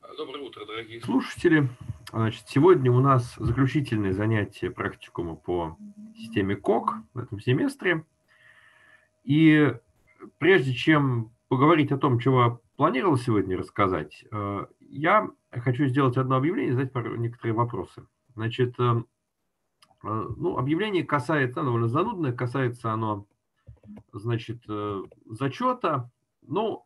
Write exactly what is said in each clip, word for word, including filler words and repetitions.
Доброе утро, дорогие слушатели. Значит, сегодня у нас заключительное занятие практикума по системе кок в этом семестре. И прежде чем поговорить о том, чего я планировал сегодня рассказать, э, я хочу сделать одно объявление и задать пару, некоторые вопросы. Значит, э, э, ну, объявление касается, оно довольно занудное, касается оно, значит, э, зачета. Ну,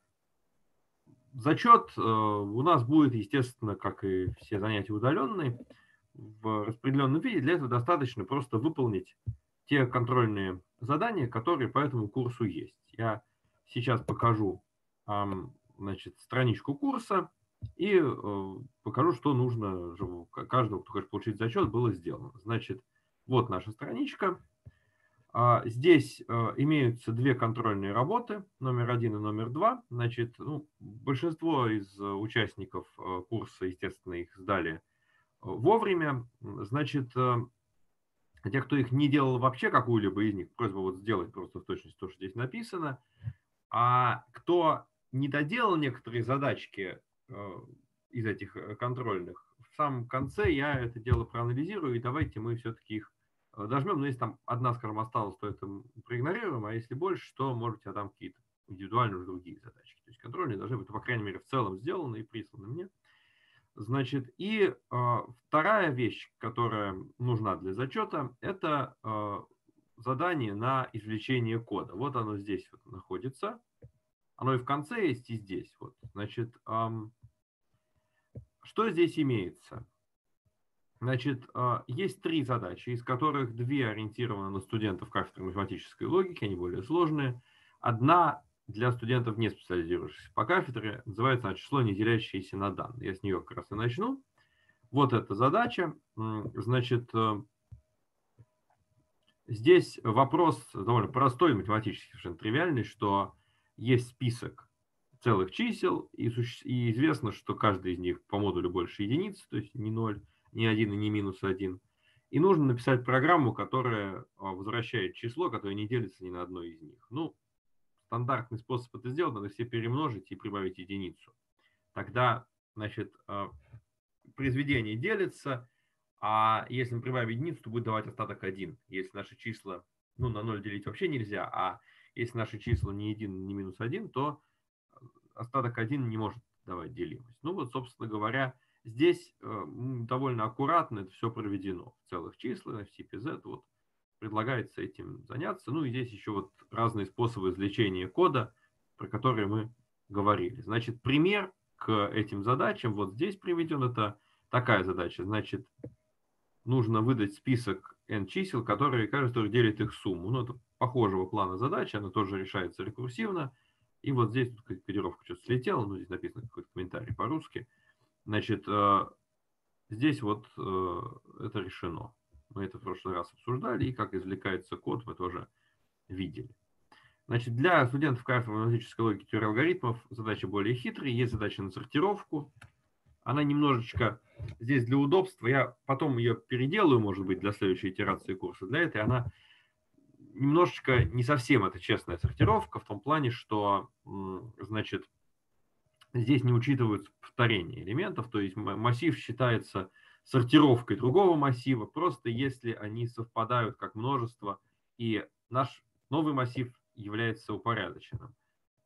Зачет э, у нас будет, естественно, как и все занятия удаленные, в распределенном виде. Для этого достаточно просто выполнить те контрольные задания, которые по этому курсу есть. Я сейчас покажу, ам, значит, страничку курса и э, покажу, что нужно, чтобы каждому, кто хочет получить зачет, было сделано. Значит, вот наша страничка. А, Здесь э, имеются две контрольные работы, номер один и номер два. Значит, ну, большинство из э, участников э, курса, естественно, их сдали э, вовремя. Значит, э, те, кто их не делал вообще, какую-либо из них, просьба вот сделать просто в точности то, что здесь написано. А кто не доделал некоторые задачки э, из этих э, контрольных, в самом конце я это дело проанализирую, и давайте мы все-таки их э, дожмем. Но если там одна, скажем, осталась, то это проигнорируем, а если больше, то, может быть, я дам какие-то индивидуальные уже другие задачки. То есть контрольные должны быть, по крайней мере, в целом сделаны и присланы мне. Значит, и э, вторая вещь, которая нужна для зачета, это э, задание на извлечение кода. Вот оно здесь вот находится. Оно и в конце есть, и здесь. Вот. Значит, эм, что здесь имеется? Значит, э, есть три задачи, из которых две ориентированы на студентов кафедры математической логики, они более сложные. Одна для студентов, не специализирующихся по кафедре, называется она «Число, не делящееся на данные». Я с нее как раз и начну. Вот эта задача. Значит, э, здесь вопрос довольно простой, математически совершенно тривиальный, что есть список целых чисел, и, и известно, что каждый из них по модулю больше единицы, то есть не ноль, не один и не минус один. И нужно написать программу, которая возвращает число, которое не делится ни на одно из них. Ну, стандартный способ это сделать, надо все перемножить и прибавить единицу. Тогда, значит, произведение делится, а если мы прибавим единицу, то будет давать остаток один. Если наши числа, ну, на ноль делить вообще нельзя, а если наши числа не один, не минус один, то остаток один не может давать делимость. Ну вот, собственно говоря, здесь э, довольно аккуратно это все проведено в целых числах, в типе Z. Вот предлагается этим заняться. Ну и здесь еще вот разные способы извлечения кода, про которые мы говорили. Значит, пример к этим задачам вот здесь приведен. Это такая задача. Значит, нужно выдать список n чисел, которые, каждый делит их сумму. Ну, это похожего плана задача, она тоже решается рекурсивно. И вот здесь тут кодировка что-то слетела, ну, здесь написано какой-то комментарий по-русски. Значит, здесь вот это решено. Мы это в прошлый раз обсуждали, и как извлекается код, мы тоже видели. Значит, для студентов кафедры математической логики и теории алгоритмов задача более хитрая. Есть задача на сортировку. Она немножечко здесь для удобства. Я потом ее переделаю, может быть, для следующей итерации курса. Для этой она немножечко не совсем это честная сортировка, в том плане, что, значит, здесь не учитываются повторения элементов, то есть массив считается сортировкой другого массива, просто если они совпадают как множество, и наш новый массив является упорядоченным.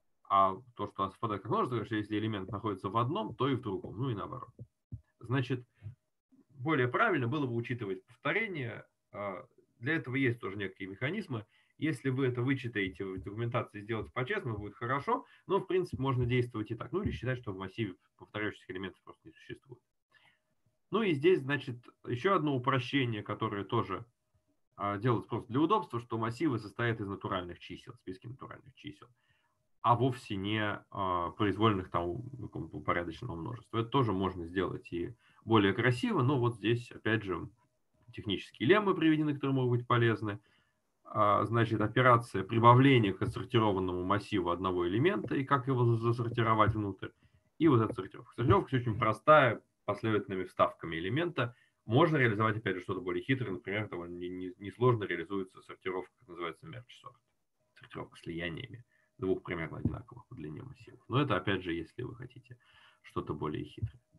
А то, что совпадает как множество, что если элемент находится в одном, то и в другом, ну и наоборот. Значит, более правильно было бы учитывать повторение. Для этого есть тоже некие механизмы. Если вы это вычитаете в документации, сделать по-честному, будет хорошо, но, в принципе, можно действовать и так. Ну, или считать, что в массиве повторяющихся элементов просто не существует. Ну, и здесь, значит, еще одно упрощение, которое тоже делается просто для удобства, что массивы состоят из натуральных чисел, списки натуральных чисел, а вовсе не произвольных там упорядоченного множества. Это тоже можно сделать и более красиво, но вот здесь, опять же, технические леммы приведены, которые могут быть полезны. Значит, операция прибавления к отсортированному массиву одного элемента и как его засортировать внутрь. И вот эта сортировка. Сортировка очень простая, последовательными вставками элемента. Можно реализовать, опять же, что-то более хитрое. Например, довольно несложно реализуется сортировка, как называется merge sort. Сортировка слияниями двух примерно одинаковых по длине массивов. Но это, опять же, если вы хотите что-то более хитрое.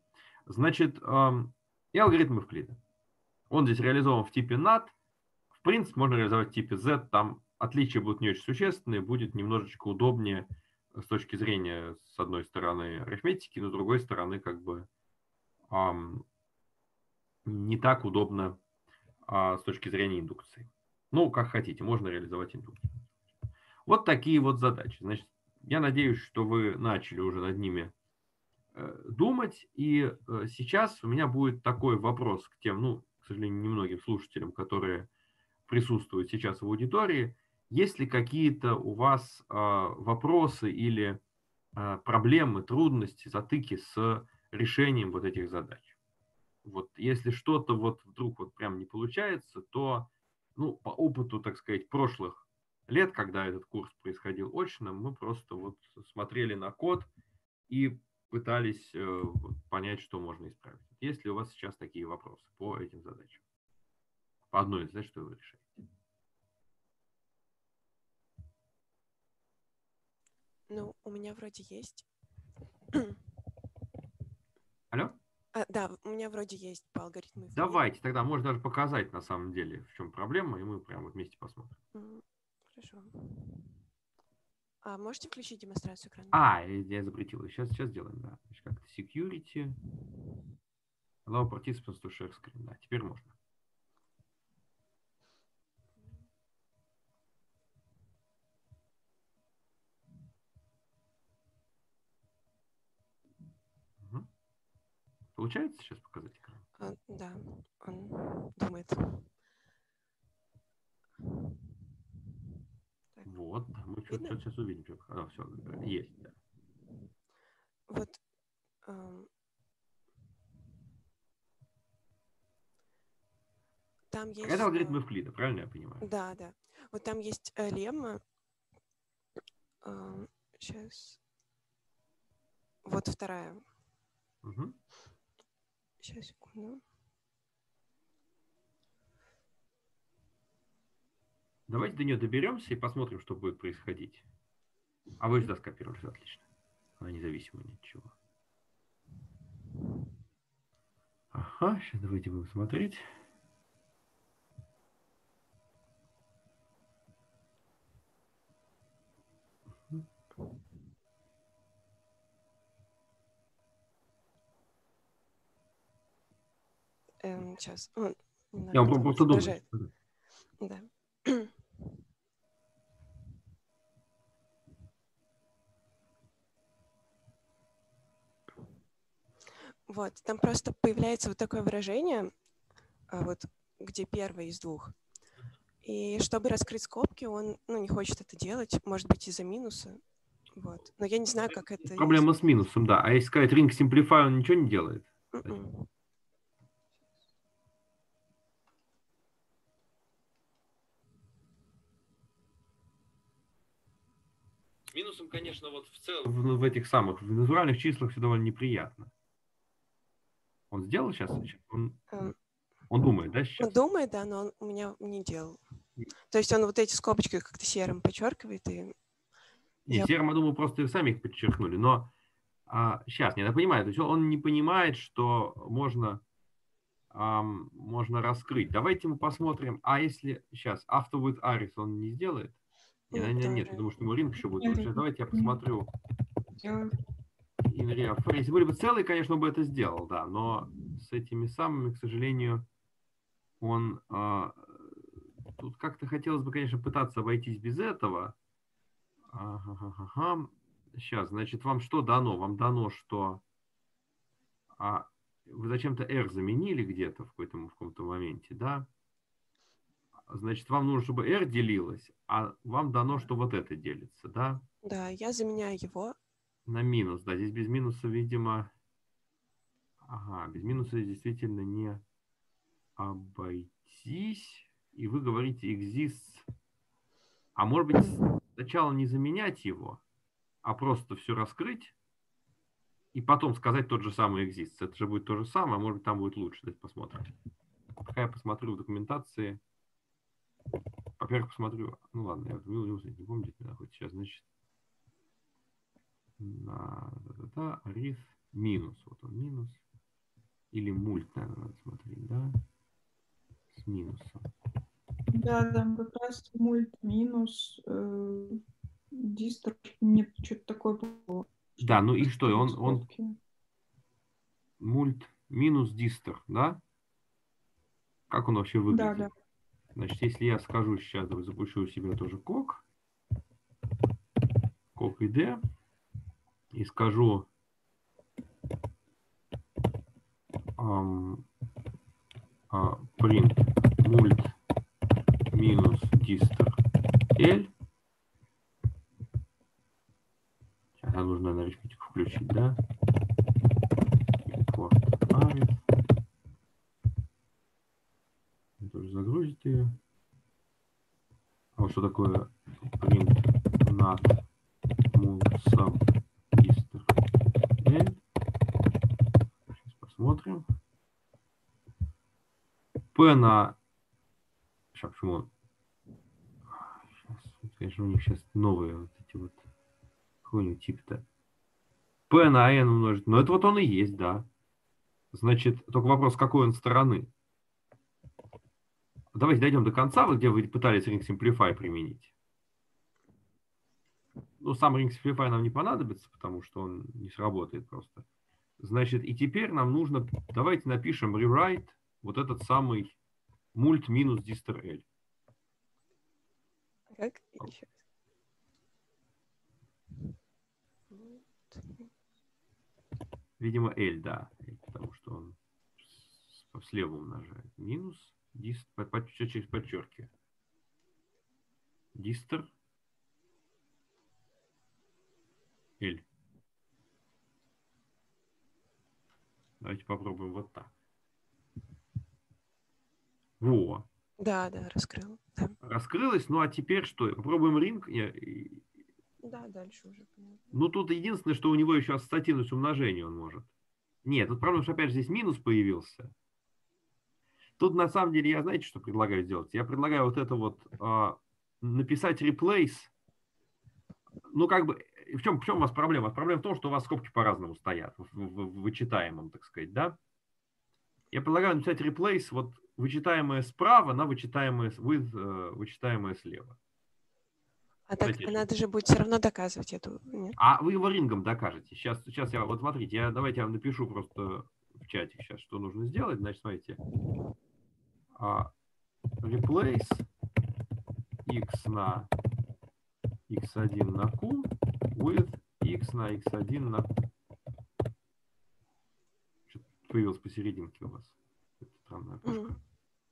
Значит, эм, и алгоритм Эвклида. Он здесь реализован в типе нат. В принципе, можно реализовать в типе Z. Там отличия будут не очень существенные. Будет немножечко удобнее с точки зрения, с одной стороны, арифметики, но с другой стороны, как бы эм, не так удобно а, с точки зрения индукции. Ну, как хотите, можно реализовать индукцию. Вот такие вот задачи. Значит, я надеюсь, что вы начали уже над ними э, думать. И э, сейчас у меня будет такой вопрос к тем, ну, к сожалению, немногим слушателям, которые присутствуют сейчас в аудитории. Есть ли какие-то у вас э, вопросы или э, проблемы, трудности, затыки с решением вот этих задач? Вот если что-то вот вдруг вот прям не получается, то, ну, по опыту, так сказать, прошлых лет, когда этот курс происходил очно, мы просто вот смотрели на код и пытались э, вот понять, что можно исправить. Есть ли у вас сейчас такие вопросы по этим задачам? По одной из задач, что вы решаете? Ну, у меня вроде есть. Алло? А, да, у меня вроде есть по алгоритму Евклида. Давайте, тогда можно даже показать на самом деле, в чем проблема, и мы прямо вот вместе посмотрим. М, Хорошо. А можете включить демонстрацию экрана? А, я запретил. Сейчас, сейчас сделаем, да. Значит, как-то security. Allow participants to share screen. Да, теперь можно. Угу. Получается сейчас показать экран? А, да, он думает. Так, Вот, да, мы что-то видно? сейчас увидим. А, все, есть, да. Вот эм, там Это есть... алгоритм э, Эвклида, правильно я понимаю? да, да. Вот там есть э, лемма. Эм, сейчас. Вот вторая. Угу. Сейчас, секунду. Давайте до нее доберемся и посмотрим, что будет происходить. А вы сюда скопировали, все отлично. Она независима ни от чего. Ага, сейчас давайте будем смотреть. Эм, сейчас. Он Я немного вам долго просто думаю. изображает. Да. Вот, там просто появляется вот такое выражение, а, вот где первое из двух. И чтобы раскрыть скобки, он ну, не хочет это делать, может быть, из-за минуса. Вот. Но я не знаю, как это Проблема с исправить. минусом, да. А если сказать ring simplify, он ничего не делает? М-м. С минусом, конечно, вот в целом в, в этих самых в натуральных числах все довольно неприятно. Он сделал сейчас? Он, Эм, он думает, да, Он сейчас? думает, да, но он у меня не делал. То есть он вот эти скобочки как-то серым подчеркивает. И Не, я... серым, я думаю, просто сами их подчеркнули. Но а, сейчас, нет, я понимаю, то есть он не понимает, что можно, ам, можно раскрыть. Давайте мы посмотрим. А если сейчас after with Aris он не сделает? Не, М, наверное, нет, тоже. потому что ему ринг еще будет. Сейчас давайте я посмотрю. In real. Если были бы целые, конечно, он бы это сделал, да. Но с этими самыми, к сожалению, он а, тут как-то хотелось бы, конечно, пытаться обойтись без этого. Ага. Сейчас, значит, вам что дано? Вам дано, что а, вы зачем-то R заменили где-то в какой-то в каком-то моменте, да? Значит, вам нужно, чтобы R делилось, а вам дано, что вот это делится, да? Да, я заменяю его. На минус, да. Здесь без минуса, видимо... Ага, без минуса действительно не обойтись. И вы говорите exists. А может быть, сначала не заменять его, а просто все раскрыть, и потом сказать тот же самый exist. Это же будет то же самое, а может быть, там будет лучше. Давайте посмотрим. Пока я посмотрю в документации. Во-первых, посмотрю. Ну ладно, я вот не помню, где это находится сейчас. Значит, на да-да-да, ариф минус. Вот он минус. Или мульт, наверное, надо смотреть, да? С минусом. Да, там как раз мульт минус, э, дистр, нет, что-то такое было. Да, ну и что? Он, он Скобки. мульт минус дистр, да? Как он вообще Да, выглядит? да. Значит, если я скажу сейчас, давай запущу у себя тоже кок, кок id, и скажу um, uh, print mult минус distr l, сейчас нужно на арифметику включить, да? Import arith. Тоже загрузит ее. А вот что такое print not mult sub distr l? Сейчас посмотрим. P на... Сейчас, почему? Сейчас, конечно, у них сейчас новые вот эти вот... Какой тип-то? P на n умножить. Но это вот он и есть, да. Значит, только вопрос, какой он стороны. Давайте дойдем до конца, вот где вы пытались Ring Simplify применить. Ну, сам Ring Simplify нам не понадобится, потому что он не сработает просто. Значит, и теперь нам нужно... Давайте напишем rewrite вот этот самый mult минус distr l. Как? Еще раз. Видимо, L, да, потому что он слева умножает. Минус, дист, под, под, через подчерки. Дистр L. Давайте попробуем вот так. Во. Да, да, раскрыл. Да. Раскрылось, ну а теперь что? Попробуем ринг. Да, дальше уже понятно. Ну тут единственное, что у него еще ассоциативность умножения он может. Нет, тут проблема, что опять же здесь минус появился. Тут на самом деле я, знаете, что предлагаю сделать? Я предлагаю вот это вот а, написать replace. Ну как бы, в чем, в чем у вас проблема? Проблема в том, что у вас скобки по-разному стоят в, в, в вычитаемом, так сказать, да? Я предлагаю написать replace вот вычитаемое справа на вычитаемое with, uh, вычитаемое слева. А так а надо же будет все равно доказывать эту. Нет? А вы его рингом докажете. Сейчас, сейчас я, вот смотрите, я, давайте я вам напишу просто в чате сейчас, что нужно сделать. Значит, смотрите. Uh, replace x на икс один на q with x на икс один на q. Что-то появилось посерединке у вас. Это странная окошко. Mm.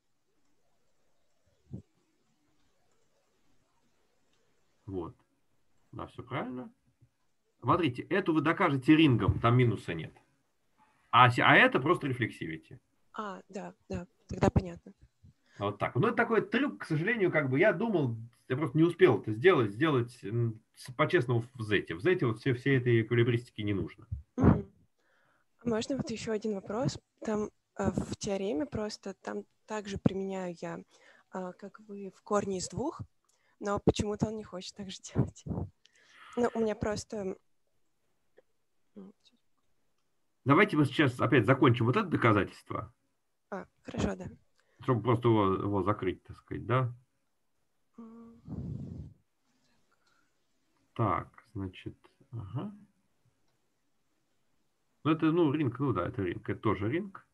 Вот. Да, все правильно. Смотрите, эту вы докажете рингом, там минуса нет. А, а это просто рефлексивити. А, да, да, тогда понятно. Вот так. Ну, это такой трюк, к сожалению, как бы я думал, я просто не успел это сделать, сделать по-честному в зете. В зете вот все, все этой эквилибристики не нужно. Mm. Можно вот еще один вопрос? Там э, в теореме просто, там также применяю я, э, как вы, в корне из двух, но почему-то он не хочет так же делать. Ну, у меня просто... Давайте мы сейчас опять закончим вот это доказательство. А, хорошо, да. Чтобы просто его, его закрыть, так сказать, да? Mm. Так, значит, ага. Ну, это, ну, ринг, ну да, это ринг, это тоже ринг.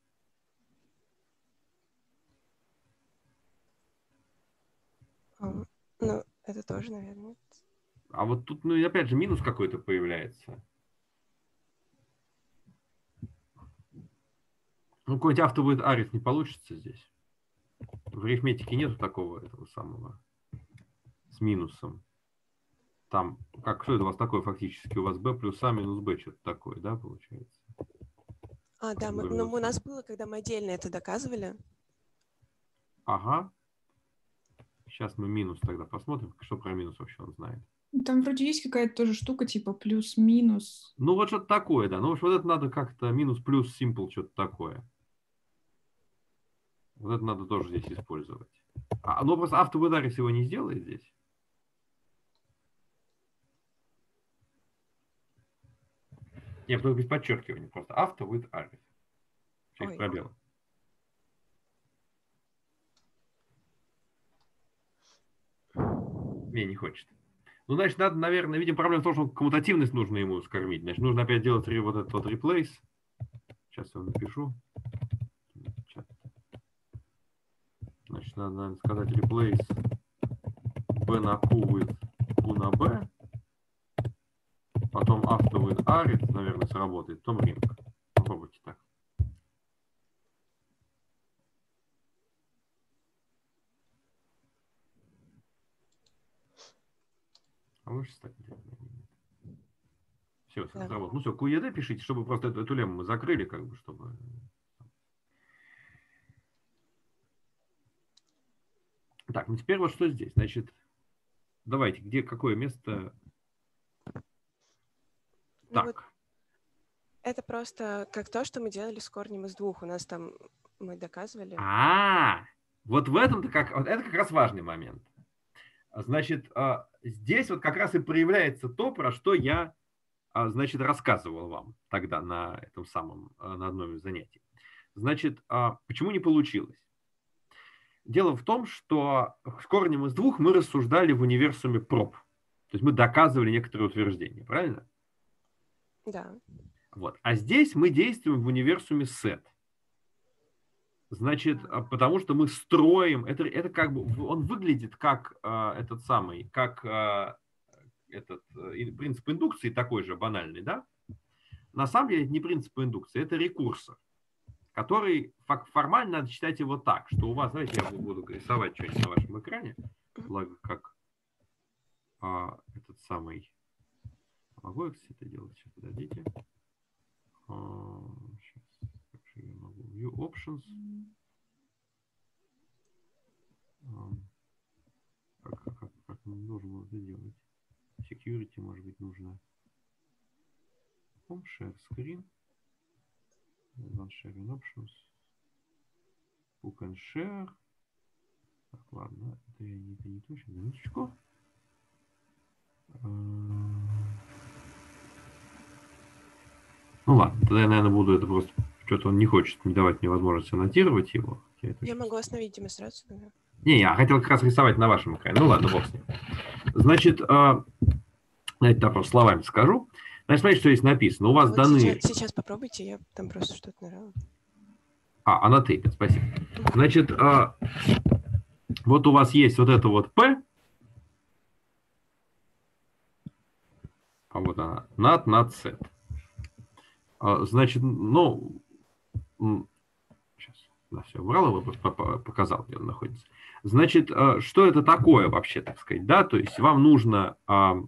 А, ну, это тоже, наверное. А вот тут, ну, и опять же, минус какой-то появляется. Ну, какой-нибудь авто будет ариф не получится здесь. В арифметике нету такого этого самого с минусом. Там, как, что это у вас такое фактически? У вас b плюс a минус b, что-то такое, да, получается? А, да, мы, ну, у нас было, когда мы отдельно это доказывали. Ага. Сейчас мы минус тогда посмотрим, что про минус вообще он знает. Там вроде есть какая-то тоже штука, типа плюс-минус. Ну, вот что-то такое, да. Ну, вот это надо как-то минус-плюс simple, что-то такое. Вот это надо тоже здесь использовать. А, ну, просто автовыдарис его не сделает здесь. Нет, только без подчеркивания. Просто авто with arif. перед пробелом. Не, не хочет. Ну, значит, надо, наверное, видим, проблема в том, что коммутативность нужно ему скормить. Значит, нужно опять делать вот этот вот replace. Сейчас я вам напишу. Значит, надо, надо сказать replace b на q with q на b. Потом after with r, это, наверное, сработает. Потом ring. Попробуйте так. А лучше стать. Все, все сработало. Ну все, ку и ди пишите, чтобы просто эту, эту лему мы закрыли, как бы, чтобы... Так, ну теперь вот что здесь. Значит, давайте, где, какое место... Ну Так. вот это просто как то, что мы делали с корнем из двух. У нас там мы доказывали. А, вот в этом-то как... Вот это как раз важный момент. Значит, здесь вот как раз и проявляется то, про что я, значит, рассказывал вам тогда на этом самом, на одном из занятий. Значит, почему не получилось? Дело в том, что с корнем из двух мы рассуждали в универсуме проб. То есть мы доказывали некоторые утверждения, правильно? Да. Вот. А здесь мы действуем в универсуме set. Значит, потому что мы строим, это, это как бы, он выглядит как э, этот самый, как э, этот э, принцип индукции такой же банальный, да? На самом деле это не принцип индукции, это рекурсор, который формально надо читать его так, что у вас, знаете, я буду рисовать что-нибудь на вашем экране, благо как а, этот самый, могу я это делать? Сейчас, подождите. А, сейчас, как же я могу? View Options. А, как, как, как нужно это делать? Security, может быть, нужно. Home Share Screen. Sharing Options. Who can share. Так, ладно, это я не, это не точно. Минуточку. Ну ладно, тогда я, наверное, буду это просто... Что-то он не хочет не давать мне возможность аннотировать его. Я, я могу остановить демонстрацию. Тогда. Не, я хотел как раз рисовать на вашем экране. Ну ладно, бог с ним. Значит, знаете, так просто словами скажу. Значит, смотрите, что здесь написано. У вас вот даны... Сейчас, сейчас попробуйте, я там просто что-то нравилось. А, annotate, спасибо. Значит, вот у вас есть вот это вот P. А вот она, nat, nat, set. Значит, ну, сейчас, да, все, убрал его, показал, где он находится. Значит, что это такое вообще, так сказать, да, то есть вам нужно, у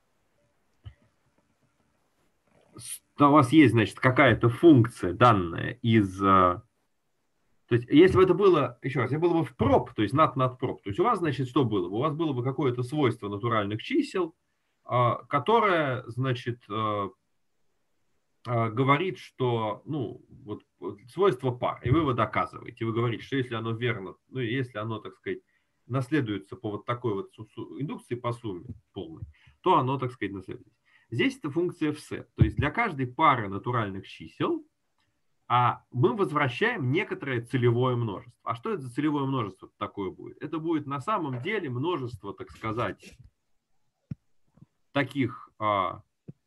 вас есть, значит, какая-то функция данная из, то есть если бы это было, еще раз, если было бы в prop, то есть nat, nat, prop, то есть у вас, значит, что было бы? У вас было бы какое-то свойство натуральных чисел, которое, значит, говорит, что, ну, вот свойство пар, и вы его доказываете. Вы говорите, что если оно верно, ну, если оно, так сказать, наследуется по вот такой вот индукции по сумме полной, то оно, так сказать, наследуется. Здесь это функция fset, то есть для каждой пары натуральных чисел а мы возвращаем некоторое целевое множество. А что это за целевое множество такое будет? Это будет на самом деле множество, так сказать, таких а,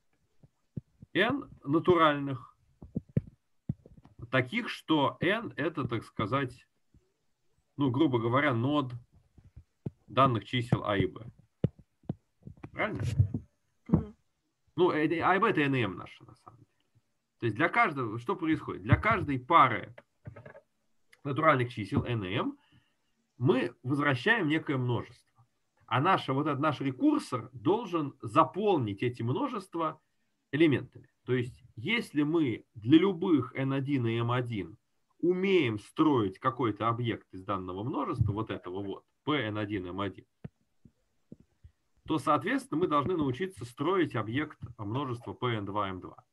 n натуральных, таких, что n это, так сказать, ну, грубо говоря, нод данных чисел а и b. Правильно? Mm-hmm. Ну, а и b это эн эм наша, на самом деле. То есть для каждого, что происходит? Для каждой пары натуральных чисел эн эм мы возвращаем некое множество. А наша, вот этот наш рекурсор должен заполнить эти множества элементами. То есть если мы для любых эн один и эм один умеем строить какой-то объект из данного множества, вот этого вот, p эн один эм один, то, соответственно, мы должны научиться строить объект множества p эн два эм два.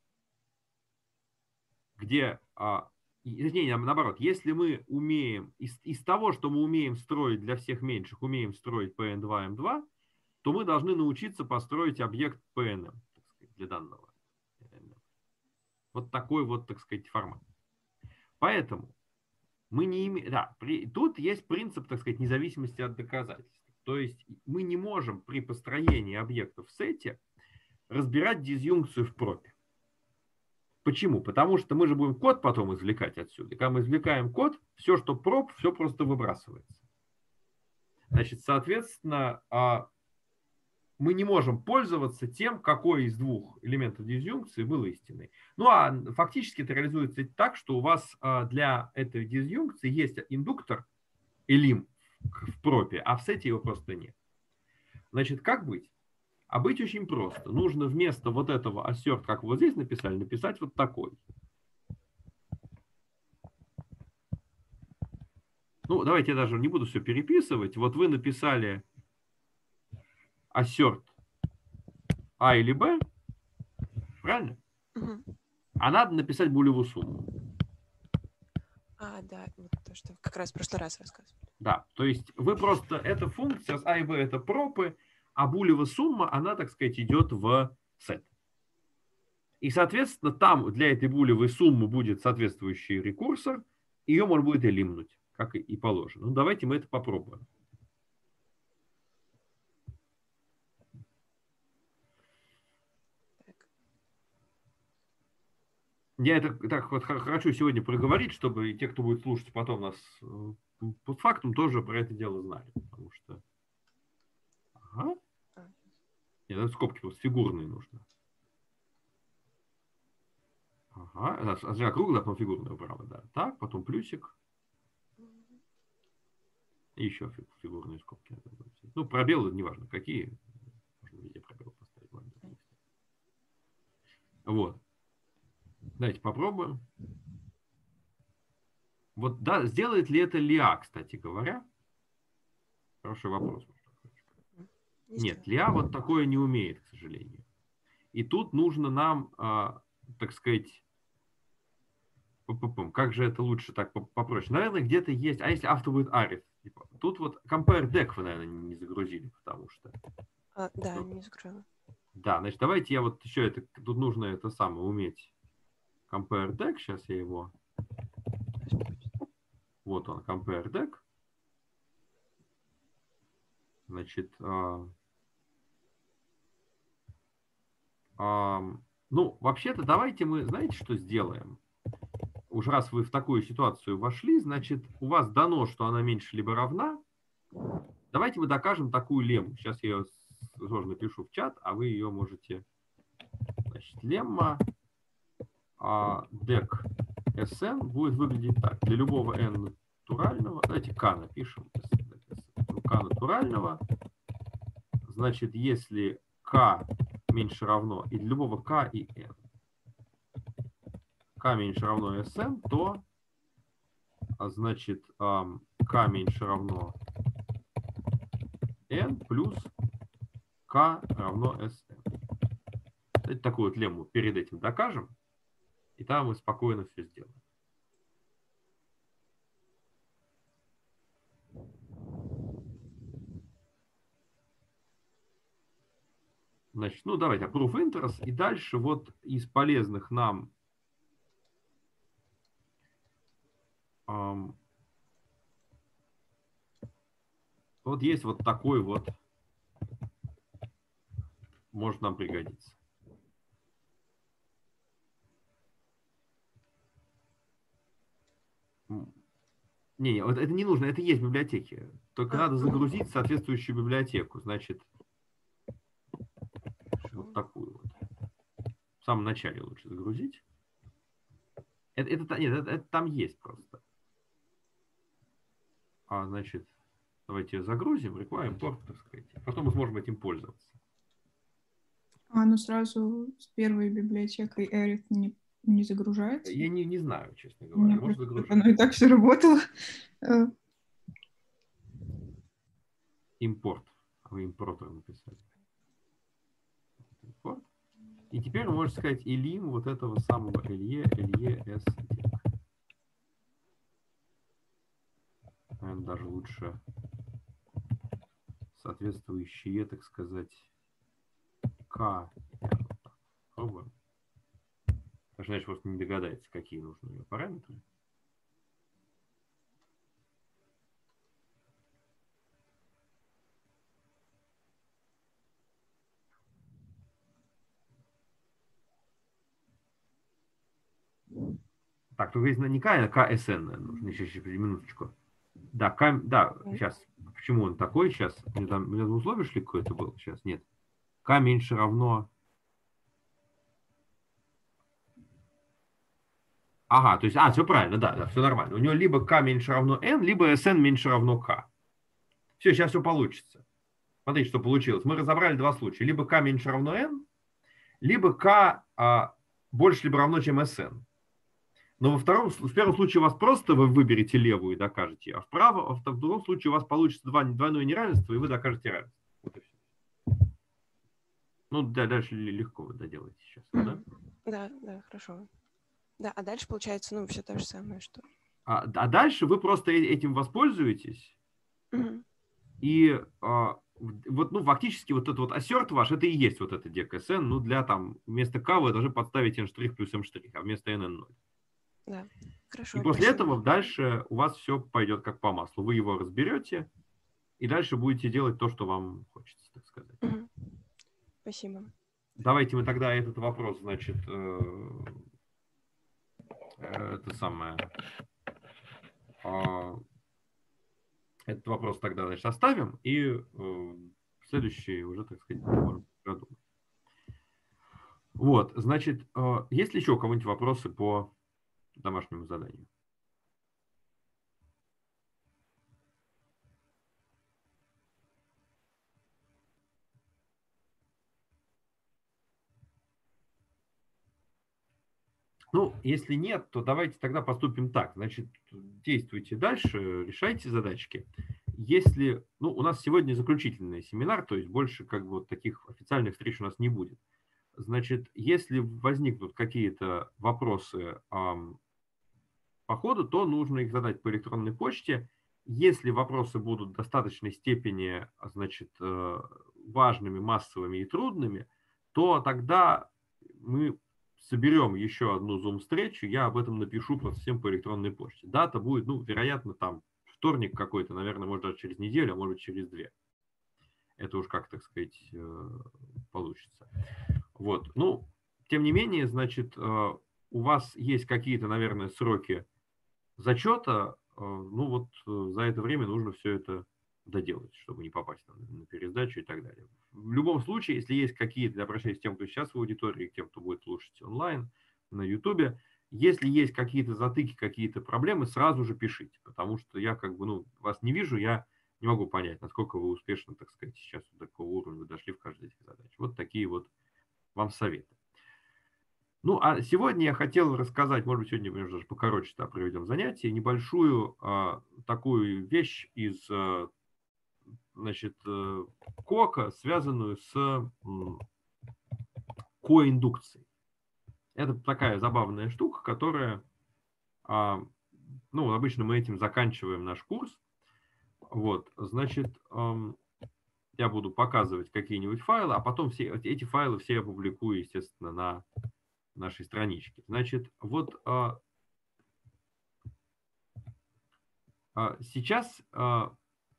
Где, а, не, наоборот, если мы умеем, из, из того, что мы умеем строить для всех меньших, умеем строить p эн два эм два, то мы должны научиться построить объект пи эн эм, так сказать, для данного. Вот такой вот, так сказать, формат. Поэтому мы не имеем... Да, при... тут есть принцип, так сказать, независимости от доказательств. То есть мы не можем при построении объектов в сете разбирать дизъюнкцию в пропе. Почему? Потому что мы же будем код потом извлекать отсюда. И когда мы извлекаем код, все, что проб, все просто выбрасывается. Значит, соответственно, мы не можем пользоваться тем, какой из двух элементов дизъюнкции был истинный. Ну а фактически это реализуется так, что у вас для этой дизъюнкции есть индуктор элим в пропе, а в сете его просто нет. Значит, как быть? А быть очень просто. Нужно вместо вот этого assert, как вот здесь написали, написать вот такой. Ну, давайте я даже не буду все переписывать. Вот вы написали assert А или Б, правильно? Угу. А надо написать булевую сумму. А, да, вот то, что как раз в прошлый раз рассказывали. Да, то есть вы просто, эта функция, А и Б это пропы, а булевая сумма, она, так сказать, идет в сет. И, соответственно, там для этой булевой суммы будет соответствующий рекурсор, ее можно будет элимнуть, как и положено. Ну, давайте мы это попробуем. Так. Я это так вот хочу сегодня проговорить, чтобы те, кто будет слушать потом нас под фактом, тоже про это дело знали. Потому что... Ага. Нет, это скобки просто фигурные нужно. Ага. А круглая, потом фигурная убрала, да. Так, потом плюсик. И еще фигурные скобки. Ну, пробелы, неважно какие. Можно везде пробелы поставить. Вот. Давайте попробуем. Вот, да, сделает ли это Лиа, кстати говоря? Хороший вопрос. Не Нет, Лиа вот такое не умеет, к сожалению. И тут нужно нам, а, так сказать, как же это лучше так попроще? Наверное, где-то есть, а если авто будет ариф? Типа, тут вот compare deck вы, наверное, не загрузили, потому что... А, да, что... не загрузила. Да, значит, давайте я вот еще это, тут нужно это самое уметь. Compare deck, сейчас я его... Вот он, compare deck. Значит, а... А... ну, вообще-то давайте мы, знаете, что сделаем? Уж раз вы в такую ситуацию вошли, значит, у вас дано, что она меньше либо равна. Давайте мы докажем такую лемму. Сейчас я ее сложно напишу в чат, а вы ее можете... Значит, лемма а, deck sn будет выглядеть так. Для любого n натурального, давайте k напишем. K натурального, значит, если k меньше равно, и для любого k и n, k меньше равно sn, то, значит, k меньше равно n плюс k равно sn. Давайте такую вот лемму перед этим докажем, и там мы спокойно все сделаем. Значит, ну давайте proof interest, и дальше вот из полезных нам эм, вот есть вот такой вот, может нам пригодиться. Не, не, вот это не нужно, это есть в библиотеке. Только надо загрузить соответствующую библиотеку. Значит, вот такую вот. В самом начале лучше загрузить. Это, это, нет, это, это там есть просто. А, значит, давайте ее загрузим, require import, так сказать. Потом мы сможем этим пользоваться. А, ну сразу с первой библиотекой Эрит не, не загружается? Я не, не знаю, честно говоря. Мне Может, кажется, загружать. оно и так все работало. Импорт. А вы импортер написали. Импорт. И теперь вы можете сказать элим вот этого самого Илье, Илье S. Наверное, даже лучше соответствующие, так сказать, К. Пробуем. Потому что, значит, просто не догадается, какие нужны ее параметры. Так, только здесь не К, а КСН, нужно еще, еще минуточку. Да, К, да, сейчас. Почему он такой сейчас? У меня там у меня в условии шли какое-то было? Сейчас нет. К меньше равно... Ага, то есть, а, все правильно, да, да, все нормально. У него либо К меньше равно N, либо Sn меньше равно К. Все, сейчас все получится. Смотрите, что получилось. Мы разобрали два случая. Либо К меньше равно N, либо К а, больше либо равно, чем Sn. Но во втором, в первом случае у вас просто вы выберете левую и докажете, а вправо, в другом случае у вас получится два, двойное неравенство, и вы докажете равенство. Вот и все. Ну, да, дальше легко вы доделаете сейчас. Да? Да, да, хорошо. Да, а дальше получается, ну, все то же самое, что... А, а дальше вы просто этим воспользуетесь, Угу. и а, вот, ну, фактически вот этот вот ассерт ваш, это и есть вот это дек.sn, ну, для там, вместо k вы должны подставить n' плюс m', а вместо n n ноль. Да, хорошо. И после спасибо. этого дальше у вас все пойдет как по маслу. Вы его разберете, и дальше будете делать то, что вам хочется, так сказать. Угу. Спасибо. Давайте мы тогда этот вопрос, значит, э, это самое, э, этот вопрос тогда, значит, оставим, и э, следующий уже, так сказать, можем продумать. Вот, значит, э, есть ли еще у кого-нибудь вопросы по домашнему заданию? Ну, если нет, то давайте тогда поступим так. Значит, действуйте дальше, решайте задачки. Если, ну, у нас сегодня заключительный семинар, то есть больше как бы вот таких официальных встреч у нас не будет. Значит, если возникнут какие-то вопросы эм, по ходу, то нужно их задать по электронной почте. Если вопросы будут в достаточной степени, значит, э, важными, массовыми и трудными, то тогда мы соберем еще одну Zoom-встречу, я об этом напишу просто всем по электронной почте. Дата будет, ну, вероятно, там вторник какой-то, наверное, может даже через неделю, а может через две. Это уж как, так сказать, получится. Вот, ну, тем не менее, значит, у вас есть какие-то, наверное, сроки зачета, ну вот за это время нужно все это доделать, чтобы не попасть на пересдачу и так далее. В любом случае, если есть какие-то, я обращаюсь к тем, кто сейчас в аудитории, к тем, кто будет слушать онлайн, на ютубе, если есть какие-то затыки, какие-то проблемы, сразу же пишите, потому что я как бы, ну, вас не вижу, я не могу понять, насколько вы успешно, так сказать, сейчас до такого уровня вы дошли в каждой из этих задач. Вот такие вот вам советы. Ну, а сегодня я хотел рассказать, может быть, сегодня мы даже покороче да, проведем занятие, небольшую а, такую вещь из, а, значит, кока, связанную с м, коиндукцией. Это такая забавная штука, которая, а, ну, обычно мы этим заканчиваем наш курс. Вот, значит, а, я буду показывать какие-нибудь файлы, а потом все эти файлы все я публикую, естественно, на нашей страничке. Значит, вот а, а, сейчас а,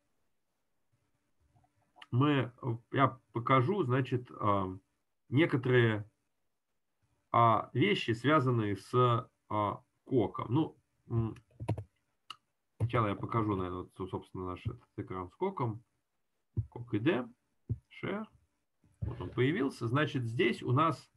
мы, я покажу, значит, а, некоторые а, вещи, связанные с а, коком. Ну, сначала я покажу, наверное, вот, собственно, наш этот экран с коком. Кок ай ди, share. Вот он появился. Значит, здесь у нас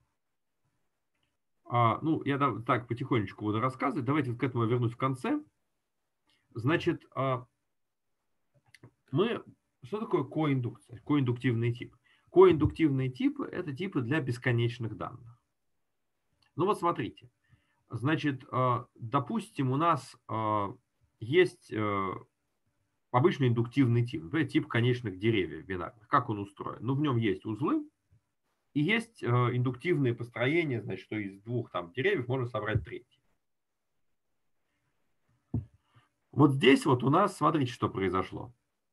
А, ну, я так потихонечку буду рассказывать. Давайте к этому вернусь в конце. Значит, а, мы... Что такое коиндукция? Коиндуктивный тип. Коиндуктивные типы – это типы для бесконечных данных. Ну вот смотрите. Значит, а, допустим, у нас а, есть а, обычный индуктивный тип. Например, тип конечных деревьев бинарных. Как он устроен? Ну, в нем есть узлы. И есть э, индуктивные построения, значит, что из двух там деревьев можно собрать третий. Вот здесь вот у нас, смотрите, что произошло.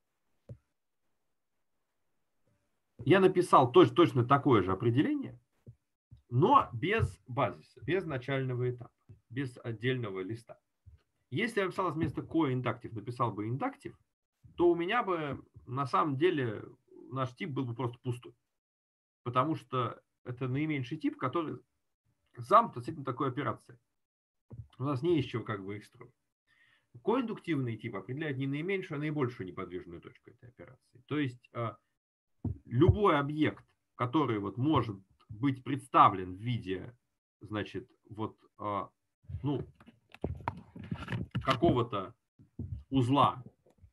Я написал точ, точно такое же определение, но без базиса, без начального этапа, без отдельного листа. Если я написал вместо коиндуктив, написал бы индуктив, то у меня бы на самом деле наш тип был бы просто пустой. Потому что это наименьший тип, который сам относительно такой операции. у нас не из чего как бы их строить. Коиндуктивный тип определяет не наименьшую, а наибольшую неподвижную точку этой операции. То есть любой объект, который вот может быть представлен в виде, значит, вот, ну, какого-то узла,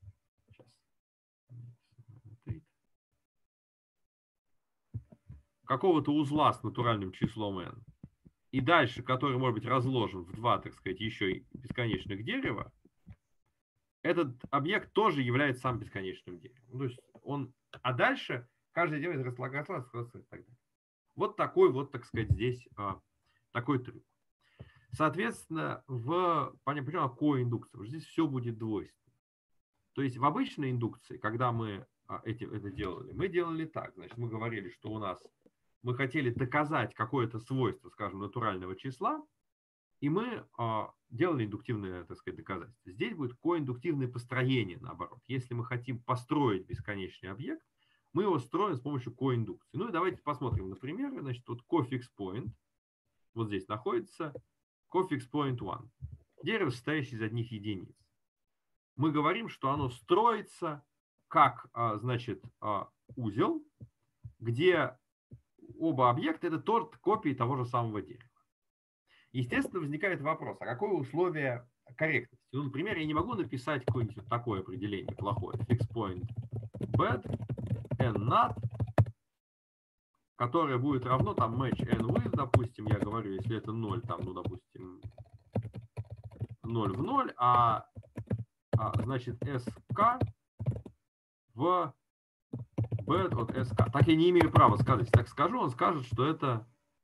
какого-то узла с натуральным числом n, и дальше, который может быть разложен в два, так сказать, еще и бесконечных дерева, этот объект тоже является сам бесконечным деревом. То есть он, а дальше каждое дерево разлагается и так далее. Вот такой вот, так сказать, здесь а, такой трюк. Соответственно, в почему коиндукция? Здесь все будет двойственно. То есть в обычной индукции, когда мы а, эти, это делали, мы делали так. Значит, мы говорили, что у нас мы хотели доказать какое-то свойство, скажем, натурального числа, и мы а, делали индуктивное, так сказать, доказательство. Здесь будет коиндуктивное построение, наоборот. Если мы хотим построить бесконечный объект, мы его строим с помощью коиндукции. Ну и давайте посмотрим на примере. Значит, вот coffix point, вот здесь находится coffix point один. Дерево, состоящее из одних единиц. Мы говорим, что оно строится как, значит, узел, где оба объекта это торт копии того же самого дерева. Естественно, возникает вопрос, а какое условие корректности? Ну, например, я не могу написать какое-нибудь такое определение плохое. Fix point bad n not, которое будет равно там match n with, допустим, я говорю, если это ноль, там, ну, допустим, ноль в ноль, а, а значит sk в bad от sk. Так я не имею права сказать. Если так скажу, он скажет, что это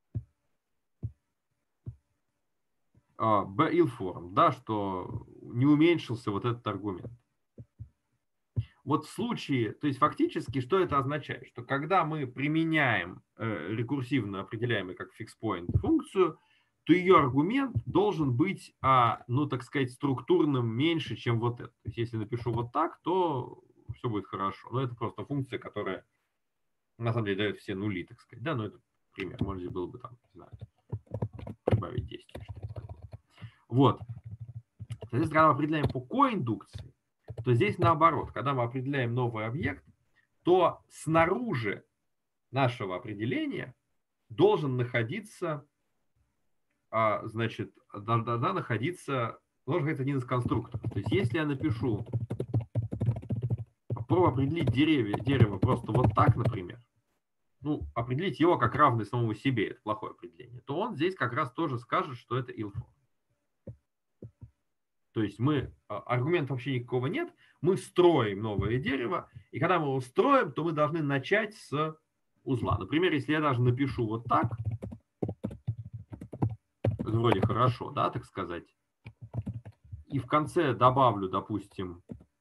b ill form, да, что не уменьшился вот этот аргумент. Вот в случае, то есть фактически, что это означает? Что когда мы применяем э, рекурсивно определяемый как fixPoint функцию, то ее аргумент должен быть, а, ну, так сказать, структурным меньше, чем вот это. То есть если напишу вот так, то все будет хорошо. Но это просто функция, которая на самом деле дает все нули, так сказать. Да, но это пример. Может быть, было бы там, не знаю, прибавить десять. Вот. Соответственно, когда мы определяем по коиндукции, то здесь наоборот. Когда мы определяем новый объект, то снаружи нашего определения должен находиться, а, значит, должна находиться, должен находиться один из конструкторов. То есть если я напишу, попробую определить деревья, дерево просто вот так, например, ну, определить его как равный самому себе, это плохое определение, то он здесь как раз тоже скажет, что это ill form. То есть мы, аргумента вообще никакого нет, мы строим новое дерево, и когда мы его строим, то мы должны начать с узла. Например, если я даже напишу вот так, это вроде хорошо, да, так сказать, и в конце добавлю, допустим,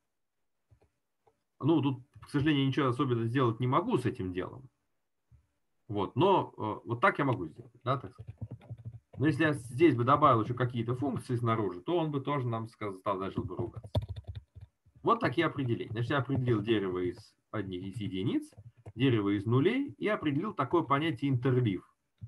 ну, тут, к сожалению, ничего особенно сделать не могу с этим делом, вот, но э, вот так я могу сделать, да, так сказать. Но если я здесь бы добавил еще какие-то функции снаружи, то он бы тоже нам сказал, начал бы ругаться. Вот такие определения. Значит, я определил дерево из одних из единиц, дерево из нулей и определил такое понятие интерлив.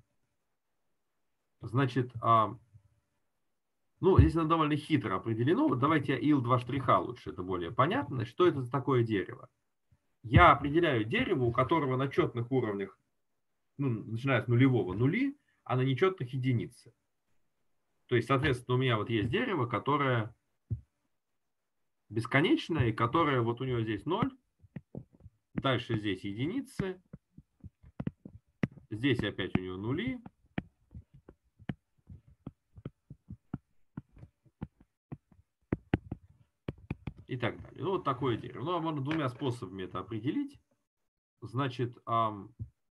Значит, а, ну, здесь оно довольно хитро определено. Вот давайте я ил два штриха лучше, это более понятно. Что это за такое дерево? Я определяю дерево, у которого на четных уровнях, ну, начиная с нулевого нули, а на нечетных единицы. То есть, соответственно, у меня вот есть дерево, которое бесконечное, и которое вот у него здесь ноль, дальше здесь единицы, здесь опять у него нули, и так далее. Ну, вот такое дерево. Ну, а можно двумя способами это определить. Значит, эм,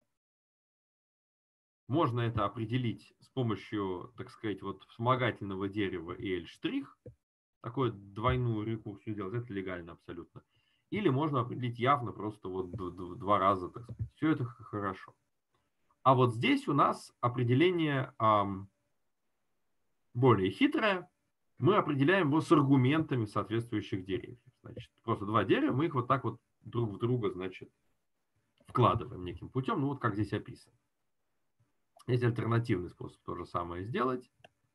можно это определить с помощью, так сказать, вот вспомогательного дерева и L', такую двойную рекурсию делать, это легально абсолютно. Или можно определить явно просто вот два раза, так сказать. Все это хорошо. А вот здесь у нас определение эм, более хитрое. Мы определяем его с аргументами соответствующих деревьев. Значит, просто два дерева, мы их вот так вот друг в друга, значит, вкладываем неким путем, ну вот как здесь описано. Есть альтернативный способ то же самое сделать.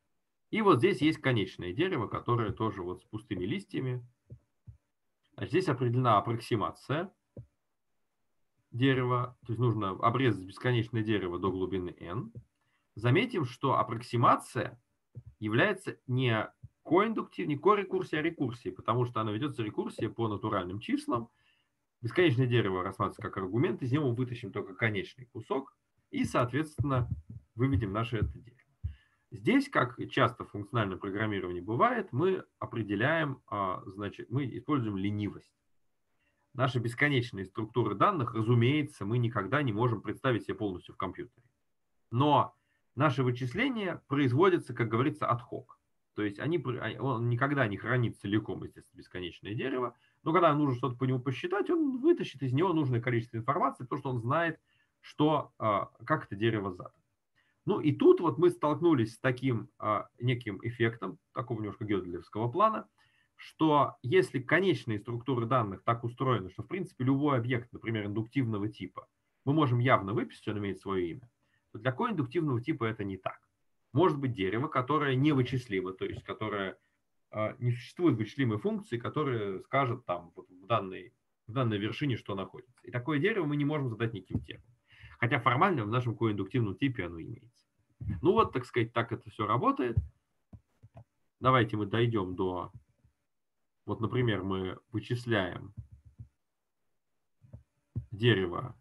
И вот здесь есть конечное дерево, которое тоже вот с пустыми листьями. Значит, здесь определена аппроксимация дерева, то есть нужно обрезать бесконечное дерево до глубины n. Заметим, что аппроксимация является не коиндуктив, не корекурсией, а рекурсией, потому что она ведется рекурсия по натуральным числам. Бесконечное дерево рассматривается как аргумент, из него мы вытащим только конечный кусок и, соответственно, выведем наше это дерево. Здесь, как часто в функциональном программировании бывает, мы определяем, значит, мы используем ленивость. Наши бесконечные структуры данных, разумеется, мы никогда не можем представить себе полностью в компьютере. Но наши вычисления производятся, как говорится, ad hoc. То есть они, он никогда не хранит целиком, естественно, бесконечное дерево, но когда нужно что-то по нему посчитать, он вытащит из него нужное количество информации, потому что он знает, что, как это дерево задано. Ну и тут вот мы столкнулись с таким неким эффектом, такого немножко гёделевского плана, что если конечные структуры данных так устроены, что в принципе любой объект, например, индуктивного типа, мы можем явно выписать, он имеет свое имя, то для коиндуктивного типа это не так. Может быть дерево, которое невычислимо, то есть которое э, не существует вычислимой функции, которая скажет там вот в, данной, в данной вершине, что находится. И такое дерево мы не можем задать никаким термином. Хотя формально в нашем коиндуктивном типе оно имеется. Ну вот, так сказать, так это все работает. Давайте мы дойдем до... Вот, например, мы вычисляем дерево,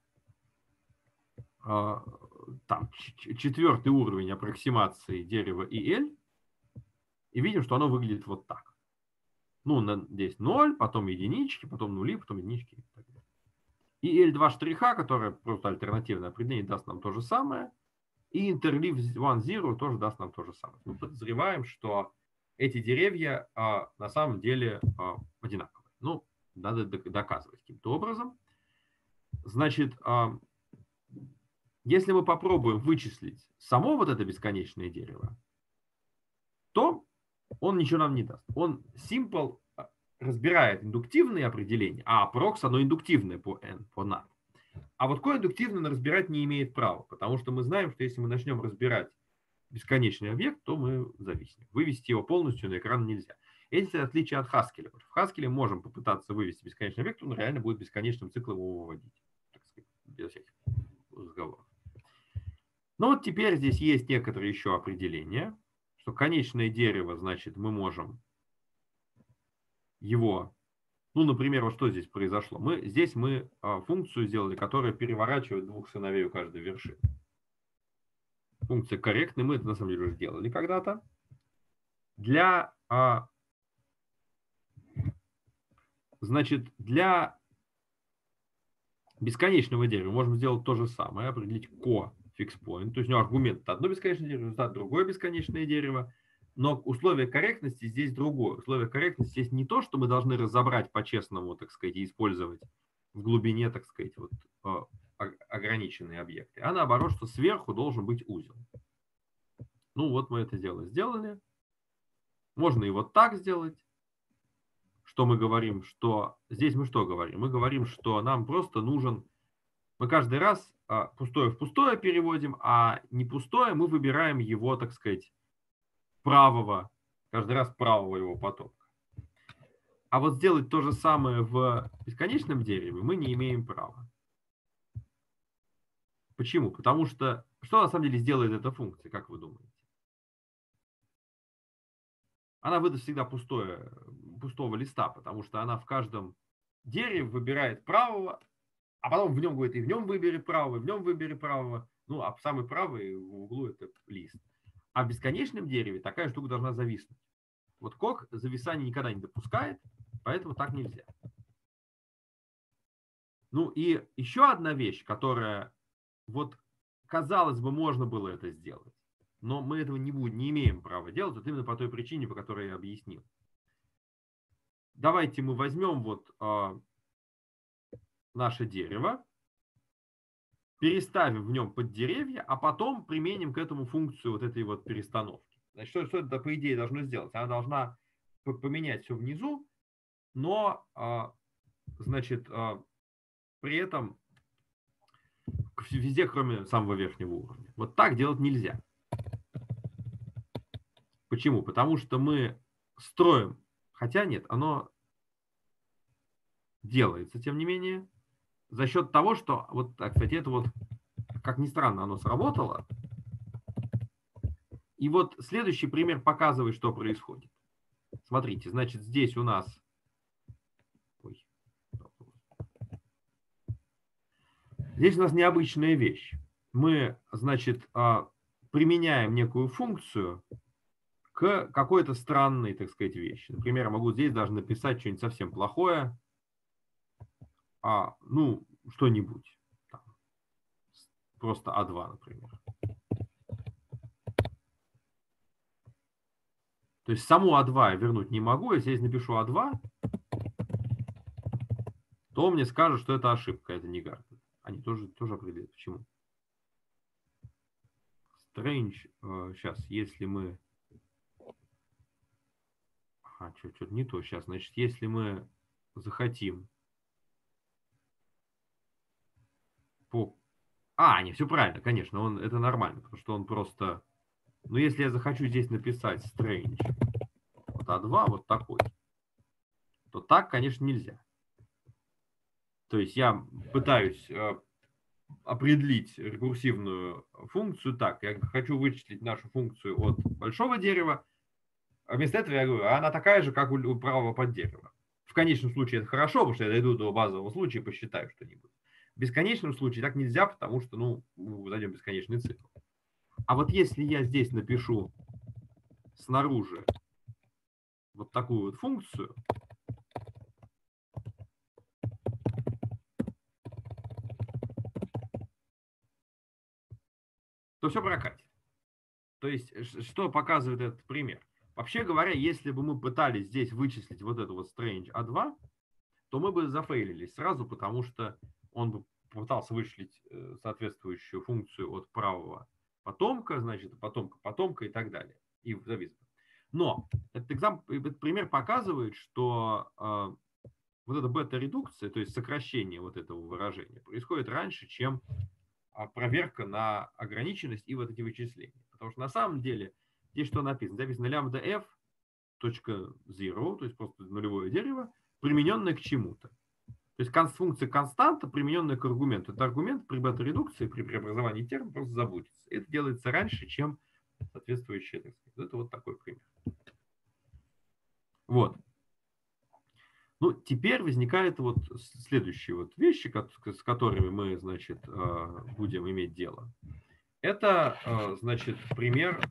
э, там, четвертый уровень аппроксимации дерева и L, и видим, что оно выглядит вот так. Ну, на, здесь ноль, потом единички, потом нули, потом единички. И, так далее. И L два штриха, которое просто альтернативное определение, даст нам то же самое. И interleave one zero тоже даст нам то же самое. Мы подозреваем, что эти деревья а, на самом деле а, одинаковые. Ну, надо доказывать каким-то образом. Значит, а, если мы попробуем вычислить само вот это бесконечное дерево, то он ничего нам не даст. Он simple разбирает индуктивные определения, а prox оно индуктивное по n, по нат. А вот коиндуктивно разбирать не имеет права, потому что мы знаем, что если мы начнем разбирать бесконечный объект, то мы зависнем. Вывести его полностью на экран нельзя. Это отличие от Haskell. В Haskell можем попытаться вывести бесконечный объект, он реально будет бесконечным циклом его выводить. Так сказать, без всяких разговоров. Ну вот теперь здесь есть некоторые еще определения, что конечное дерево, значит, мы можем его... Ну, например, вот что здесь произошло. Мы, здесь мы а, функцию сделали, которая переворачивает двух сыновей у каждой вершины. Функция корректная, мы это на самом деле уже сделали когда-то. Для, а, значит, для бесконечного дерева можем сделать то же самое, определить co-fixed-point, то есть у него аргумент одно бесконечное дерево, результат другое бесконечное дерево. Но условие корректности здесь другое. Условие корректности здесь не то, что мы должны разобрать по-честному, так сказать, и использовать в глубине, так сказать, вот, ограниченные объекты, а наоборот, что сверху должен быть узел. Ну вот мы это дело сделали. Можно и вот так сделать. Что мы говорим, что... Здесь мы что говорим? Мы говорим, что нам просто нужен... Мы каждый раз пустое в пустое переводим, а не пустое мы выбираем его, так сказать, правого, каждый раз правого его потока. А вот сделать то же самое в бесконечном дереве мы не имеем права. Почему? Потому что что на самом деле сделает эта функция, как вы думаете? Она выдаст всегда пустое, пустого листа, потому что она в каждом дереве выбирает правого, а потом в нем говорит, и в нем выбери правого, и в нем выбери правого. Ну, а самый правый в углу это лист. А в бесконечном дереве такая штука должна зависнуть. Вот кок зависание никогда не допускает, поэтому так нельзя. Ну и еще одна вещь, которая, вот, казалось бы, можно было это сделать, но мы этого не будем, не имеем права делать, вот именно по той причине, по которой я объяснил. Давайте мы возьмем вот э, наше дерево, переставим в нем под деревья, а потом применим к этому функцию вот этой вот перестановки. Значит, что, что это, по идее, должно сделать? Она должна поменять все внизу, но, а, значит, а, при этом везде, кроме самого верхнего уровня. Вот так делать нельзя. Почему? Потому что мы строим, хотя нет, оно делается, тем не менее, за счет того, что, вот, кстати, это вот, как ни странно, оно сработало. И вот следующий пример показывает, что происходит. Смотрите, значит, здесь у нас... Ой. Здесь у нас необычная вещь. Мы, значит, применяем некую функцию к какой-то странной, так сказать, вещи. Например, я могу здесь даже написать что-нибудь совсем плохое. А, ну, что-нибудь. Там, просто а два, например. То есть саму а два я вернуть не могу. Если я здесь напишу а два, то он мне скажет, что это ошибка, это не Garden. Они тоже, тоже определяют. Почему? Strange. Сейчас, если мы... А, что-то не то. Сейчас, значит, если мы захотим по... А, не, все правильно, конечно, он, это нормально, потому что он просто... Но если я захочу здесь написать strange, вот а два, вот такой, то так, конечно, нельзя. То есть я пытаюсь э, определить рекурсивную функцию так. Я хочу вычислить нашу функцию от большого дерева, а вместо этого я говорю, а она такая же, как у, у правого поддерева. В конечном случае это хорошо, потому что я дойду до базового случая и посчитаю что-нибудь. В бесконечном случае так нельзя, потому что, ну, мы зайдем в бесконечный цикл. А вот если я здесь напишу снаружи вот такую вот функцию, то все прокатит. То есть, что показывает этот пример? Вообще говоря, если бы мы пытались здесь вычислить вот это вот strange а два, то мы бы зафейлились сразу, потому что он бы попытался вычислить соответствующую функцию от правого потомка, значит, потомка потомка и так далее. И завис. Но этот, экзам, этот пример показывает, что э, вот эта бета-редукция, то есть сокращение вот этого выражения, происходит раньше, чем проверка на ограниченность и вот эти вычисления. Потому что на самом деле здесь что написано? Написано лямбда f точка zero, то есть просто нулевое дерево, примененное к чему-то. То есть функция константа, примененная к аргументу. Это аргумент при бета-редукции, при преобразовании термина просто забудется. Это делается раньше, чем соответствующее. Так сказать. Это вот такой пример. Вот. Ну, теперь возникают вот следующие вот вещи, с которыми мы, значит, будем иметь дело. Это, значит, пример,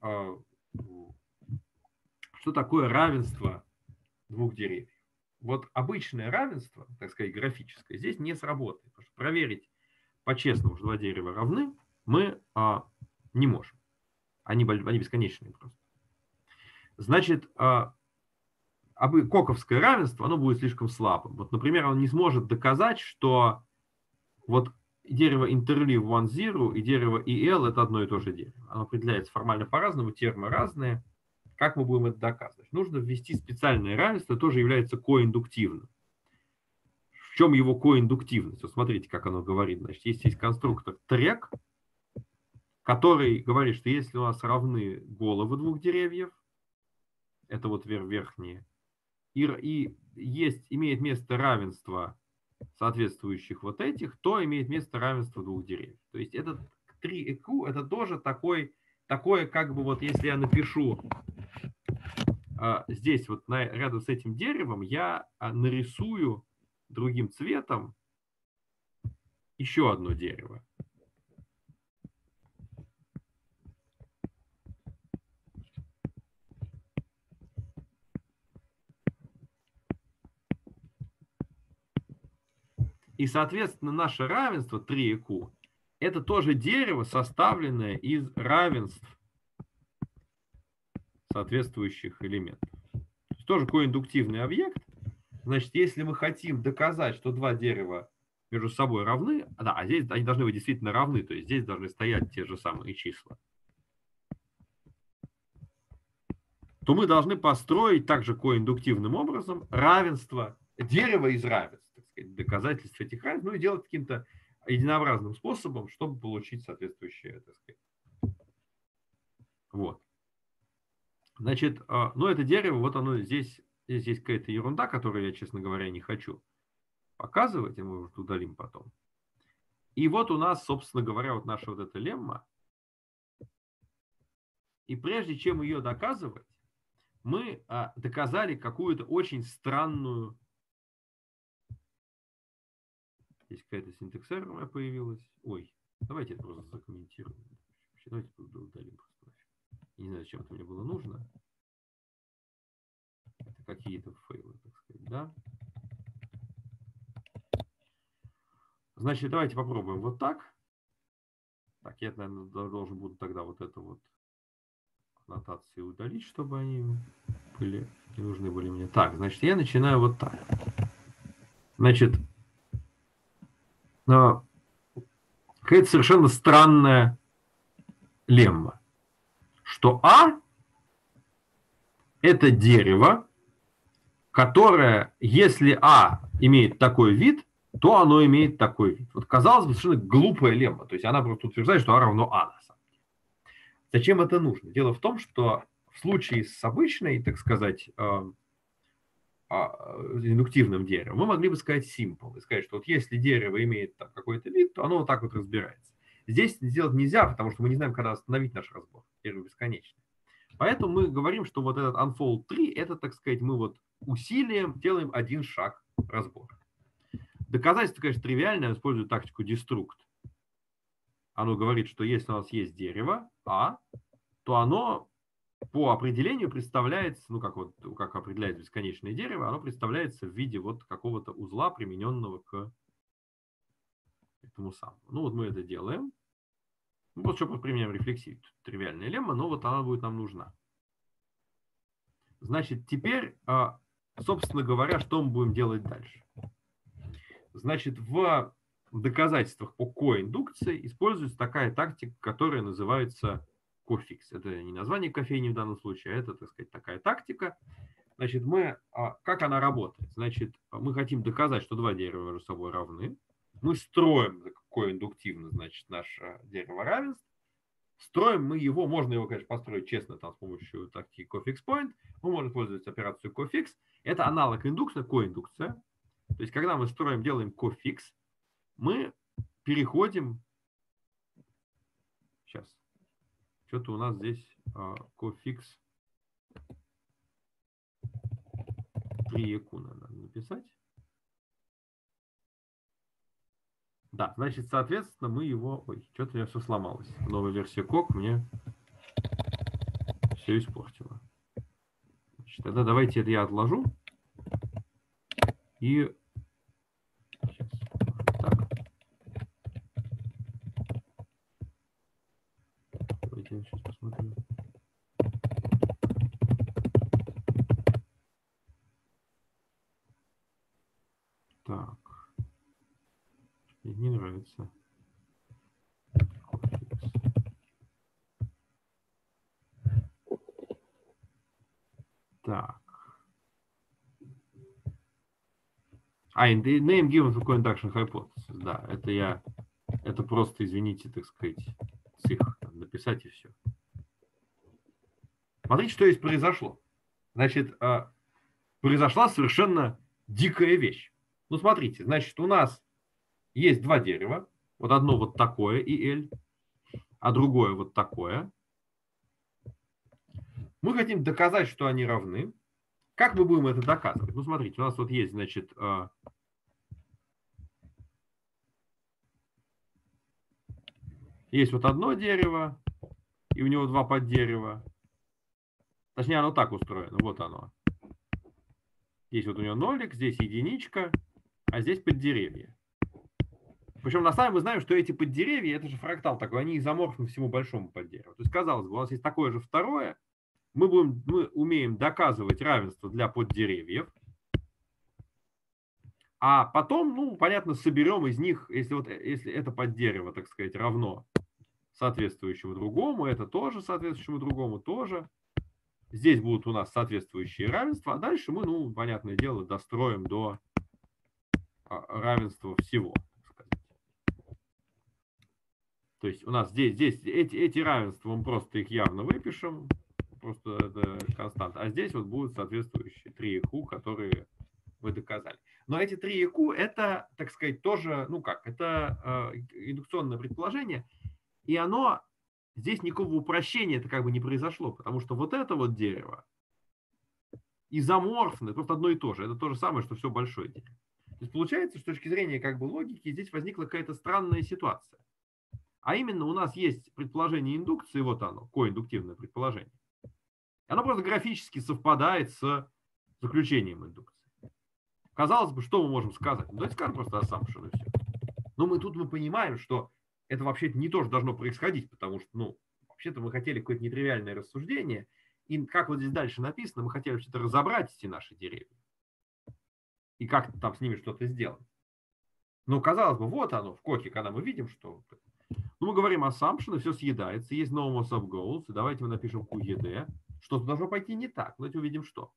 что такое равенство двух деревьев. Вот обычное равенство, так сказать, графическое, здесь не сработает. Потому что проверить по-честному, что два дерева равны, мы а, не можем. Они, они бесконечные просто. Значит, а, коковское равенство, оно будет слишком слабым. Вот, например, он не сможет доказать, что вот дерево interleave one zero и дерево и эл это одно и то же дерево. Оно определяется формально по-разному, термы разные. Как мы будем это доказывать? Нужно ввести специальное равенство, тоже является коиндуктивным. В чем его коиндуктивность? Вот смотрите, как оно говорит. Значит, есть, есть конструктор трек, который говорит, что если у нас равны головы двух деревьев, это вот верхние, и, и есть, имеет место равенство соответствующих вот этих, то имеет место равенство двух деревьев. То есть этот три и q это тоже такой, такое, как бы вот если я напишу а, здесь вот на, рядом с этим деревом, я а, нарисую другим цветом еще одно дерево. И, соответственно, наше равенство три и q это тоже дерево, составленное из равенств соответствующих элементов. То есть тоже коиндуктивный объект. Значит, если мы хотим доказать, что два дерева между собой равны, да, а здесь они должны быть действительно равны, то есть здесь должны стоять те же самые числа, то мы должны построить также коиндуктивным образом равенство дерева из равенств, так сказать, доказательств этих равенств, ну и делать каким-то единообразным способом, чтобы получить соответствующее, так сказать. Вот. Значит, ну это дерево, вот оно здесь, здесь есть какая-то ерунда, которую я, честно говоря, не хочу показывать, и мы уже удалим потом. И вот у нас, собственно говоря, вот наша вот эта лемма. И прежде чем ее доказывать, мы а, доказали какую-то очень странную... Здесь какая-то синтаксерная появилась. Ой, давайте это просто закомментируем. Давайте удалим просто. Не знаю, зачем это мне было нужно. Это какие-то фейлы, так сказать, да? Значит, давайте попробуем вот так. Так, я, наверное, должен буду тогда вот это вот аннотации удалить, чтобы они были, не нужны были мне. Так, значит, я начинаю вот так. Значит, какая-то совершенно странная лемма, что А – это дерево, которое, если А имеет такой вид, то оно имеет такой вид. Вот казалось бы, совершенно глупая лемма. То есть она просто утверждает, что А равно А на самом деле. Зачем это нужно? Дело в том, что в случае с обычной, так сказать, индуктивным деревом, мы могли бы сказать simple, и сказать, что вот если дерево имеет какой-то вид, то оно вот так вот разбирается. Здесь сделать нельзя, потому что мы не знаем, когда остановить наш разбор. Дерево бесконечное. Поэтому мы говорим, что вот этот unfold три, это, так сказать, мы вот усилием делаем один шаг разбора. Доказательство, конечно, тривиальное, использует тактику destruct. Оно говорит, что если у нас есть дерево А, то оно по определению представляется, ну как вот как определяется бесконечное дерево, оно представляется в виде вот какого-то узла, примененного к этому самому. Ну вот мы это делаем. Ну, вот что применяем рефлексию. Тривиальная лемма, но вот она будет нам нужна. Значит, теперь, собственно говоря, что мы будем делать дальше? Значит, в доказательствах по коиндукции используется такая тактика, которая называется кофикс. Это не название кофейни в данном случае, а это, так сказать, такая тактика. Значит, мы, как она работает? Значит, мы хотим доказать, что два дерева между собой равны. Мы строим коиндуктивно, значит, наше дерево равенств. Строим мы его, можно его, конечно, построить честно там, с помощью тактики кофикс point. Мы можем использовать операцию кофикс. Это аналог индукции, коиндукция. То есть, когда мы строим, делаем кофикс, мы переходим... Сейчас. Что-то у нас здесь кофикс три якуна надо написать. Да, значит, соответственно, мы его... Ой, что-то у меня все сломалось. Новая версия кок мне все испортила. Значит, тогда давайте это я отложу. И... Сейчас. Так. Давайте я сейчас посмотрю. Так. Не нравится. Так. А, in the name given for co-induction hypothesis. Да, это я, это просто, извините, так сказать, цих написать и все. Смотрите, что здесь произошло. Значит, произошла совершенно дикая вещь. Ну, смотрите, значит, у нас есть два дерева. Вот одно вот такое и L, а другое вот такое. Мы хотим доказать, что они равны. Как мы будем это доказывать? Ну, смотрите, у нас вот есть, значит, есть вот одно дерево, и у него два поддерева. Точнее, оно так устроено. Вот оно. Здесь вот у него нолик, здесь единичка, а здесь поддеревья. Причем на самом деле мы знаем, что эти поддеревья, это же фрактал такой, они изоморфны всему большому поддереву. То есть, казалось бы, у нас есть такое же второе. Мы, будем, мы умеем доказывать равенство для поддеревьев. А потом, ну, понятно, соберем из них, если, вот, если это поддерево, так сказать, равно соответствующему другому, это тоже соответствующему другому тоже. Здесь будут у нас соответствующие равенства, а дальше мы, ну, понятное дело, достроим до равенства всего. Так сказать. То есть у нас здесь, здесь эти, эти равенства, мы просто их явно выпишем. просто это константа. А здесь вот будут соответствующие три q, которые вы доказали. Но эти три q это, так сказать, тоже, ну как, это э, индукционное предположение, и оно, здесь никакого упрощения это как бы не произошло, потому что вот это вот дерево изоморфное, просто одно и то же, это то же самое, что все большое дерево. То есть получается, что с точки зрения как бы логики здесь возникла какая-то странная ситуация. А именно у нас есть предположение индукции, вот оно, коиндуктивное предположение. Оно просто графически совпадает с заключением индукции. Казалось бы, что мы можем сказать? Ну, давайте скажем просто assumption и все. Но мы тут мы понимаем, что это вообще-то не то, что должно происходить, потому что, ну, вообще-то мы хотели какое-то нетривиальное рассуждение, и как вот здесь дальше написано, мы хотели вообще-то разобрать эти наши деревья. И как там с ними что-то сделать. Но казалось бы, вот оно, в коке, когда мы видим, что... Ну, мы говорим assumption, и все съедается, есть normal subgoals, и давайте мы напишем кью и ди. Что-то должно пойти не так, давайте увидим, что.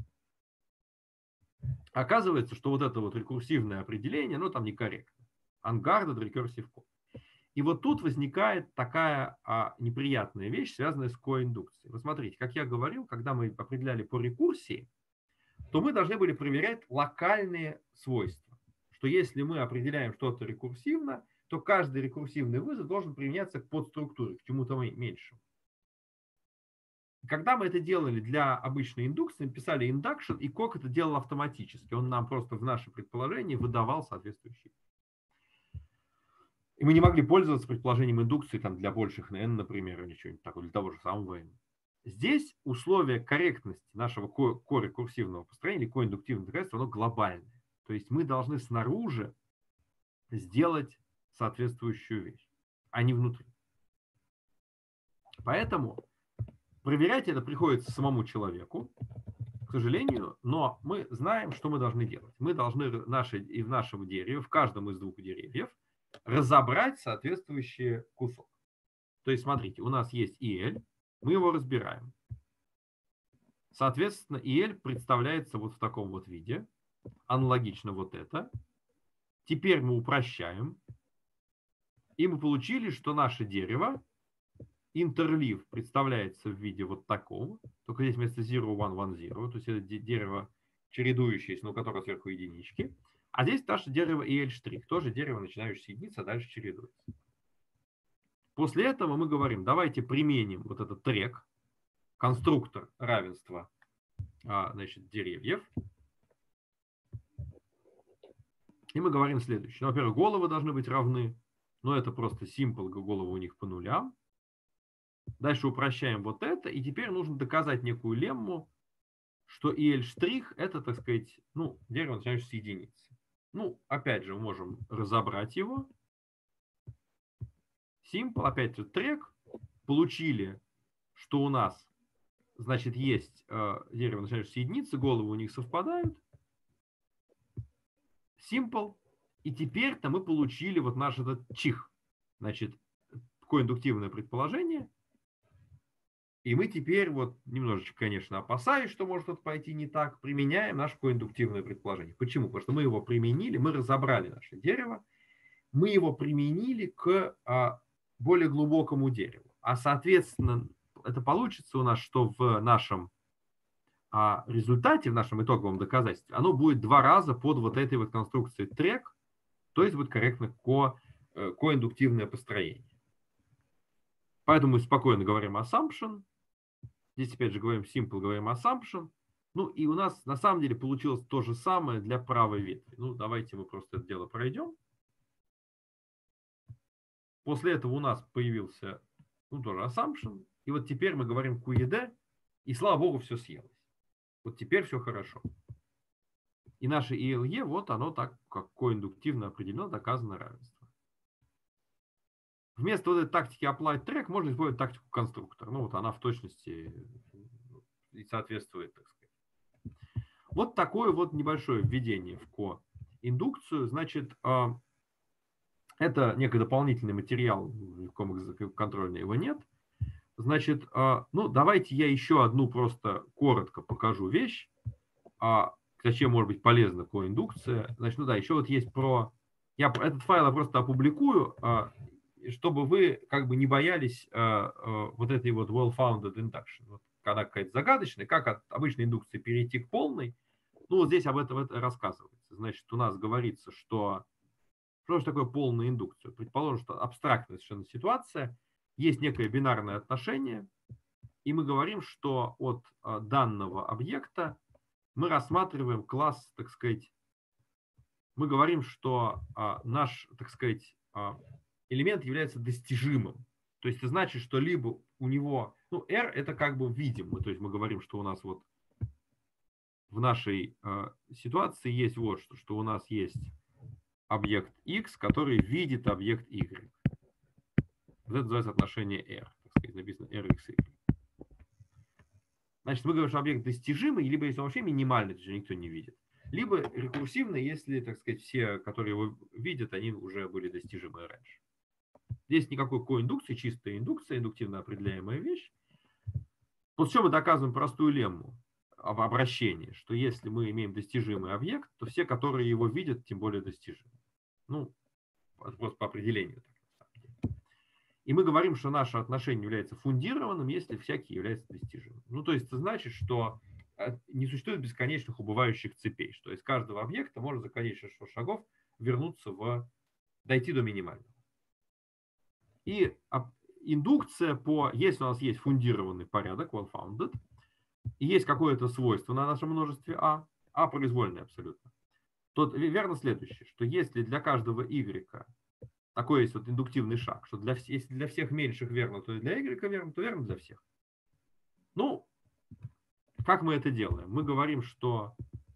Оказывается, что вот это вот рекурсивное определение, ну, там некорректно. Unguarded recursive call. И вот тут возникает такая а, неприятная вещь, связанная с коиндукцией. Вот смотрите, как я говорил, когда мы определяли по рекурсии, то мы должны были проверять локальные свойства. Что если мы определяем что-то рекурсивно, то каждый рекурсивный вызов должен применяться к подструктуре, к чему-то меньшему. Когда мы это делали для обычной индукции, написали induction, и кок это делал автоматически. Он нам просто в наше предположение выдавал соответствующие. И мы не могли пользоваться предположением индукции там, для больших n, например, или чего-нибудь такого, для того же самого n. Здесь условие корректности нашего корекурсивного построения или коиндуктивного доказательства, оно глобальное. То есть мы должны снаружи сделать соответствующую вещь, а не внутри. Поэтому проверять это приходится самому человеку, к сожалению, но мы знаем, что мы должны делать. Мы должны наши, и в нашем дереве, в каждом из двух деревьев, разобрать соответствующий кусок. То есть, смотрите, у нас есть и эль, мы его разбираем. Соответственно, и эль представляется вот в таком вот виде. Аналогично вот это. Теперь мы упрощаем. И мы получили, что наше дерево, интерлив, представляется в виде вот такого. Только здесь вместо zero, one, one, zero. То есть это дерево чередующееся, но у которого сверху единички. А здесь наше дерево и эль штрих. Тоже дерево, начинающее с единицы, а дальше чередуется. После этого мы говорим, давайте применим вот этот трек, конструктор равенства, значит, деревьев. И мы говорим следующее. Ну, во-первых, головы должны быть равны. Но это просто simple, головы у них по нулям. Дальше упрощаем вот это. И теперь нужно доказать некую лемму, что и эль штрих это, так сказать, ну, дерево, начинающееся с единицы. Ну, опять же, мы можем разобрать его. Simple, опять же, трек. Получили, что у нас, значит, есть э, дерево, начинающееся с единицы, головы у них совпадают. Simple. И теперь-то мы получили вот наш этот чих. Значит, коиндуктивное предположение. И мы теперь, вот немножечко, конечно, опасаясь, что может что-то пойти не так, применяем наше коиндуктивное предположение. Почему? Потому что мы его применили, мы разобрали наше дерево, мы его применили к а, более глубокому дереву. А, соответственно, это получится у нас, что в нашем а, результате, в нашем итоговом доказательстве, оно будет два раза под вот этой вот конструкцией трек, то есть будет корректно ко, коиндуктивное построение. Поэтому мы спокойно говорим assumption. Здесь опять же говорим simple, говорим assumption. Ну и у нас на самом деле получилось то же самое для правой ветви. Ну давайте мы просто это дело пройдем. После этого у нас появился, ну тоже assumption. И вот теперь мы говорим кью и ди. И слава богу, все съелось. Вот теперь все хорошо. И наше и эл и, вот оно так, как коиндуктивно определено, доказано равенство. Вместо вот этой тактики applied track можно использовать тактику конструктор. Ну вот она в точности и соответствует, так сказать. Вот такое вот небольшое введение в коиндукцию. Значит, это некий дополнительный материал, в каком контрольно его нет. Значит, ну давайте я еще одну просто коротко покажу вещь. Зачем может быть полезна коиндукция. Значит, ну да, еще вот есть про... Я этот файл я просто опубликую, чтобы вы как бы не боялись uh, uh, вот этой вот well-founded induction. Вот она какая-то загадочная, как от обычной индукции перейти к полной. Ну, вот здесь об этом это рассказывается. Значит, у нас говорится, что что же такое полная индукция? Предположим, что абстрактная совершенно ситуация, есть некое бинарное отношение, и мы говорим, что от данного объекта мы рассматриваем класс, так сказать, мы говорим, что а, наш, так сказать, а, элемент является достижимым. То есть это значит, что либо у него, ну, R это как бы видим, то есть мы говорим, что у нас вот в нашей а, ситуации есть вот что, что у нас есть объект X, который видит объект Y. Вот это называется отношение R, так сказать, написано R, X, Y. Значит, мы говорим, что объект достижимый, либо если он вообще минимальный, то есть никто не видит. Либо рекурсивный, если, так сказать, все, которые его видят, они уже были достижимы раньше. Здесь никакой коиндукции, чистая индукция, индуктивно определяемая вещь. После чего мы доказываем простую лемму об обращении, что если мы имеем достижимый объект, то все, которые его видят, тем более достижимы. Ну, просто по определению. И мы говорим, что наше отношение является фундированным, если всякий является достижимым. Ну, то есть это значит, что не существует бесконечных убывающих цепей, что из каждого объекта можно за количество шагов вернуться в, дойти до минимального. И индукция по, если у нас есть фундированный порядок, well-founded, и есть какое-то свойство на нашем множестве А, А произвольное абсолютно, то верно следующее, что если для каждого Y такой есть вот индуктивный шаг, что для, если для всех меньших верно, то и для Y верно, то верно для всех. Ну, как мы это делаем? Мы говорим, что,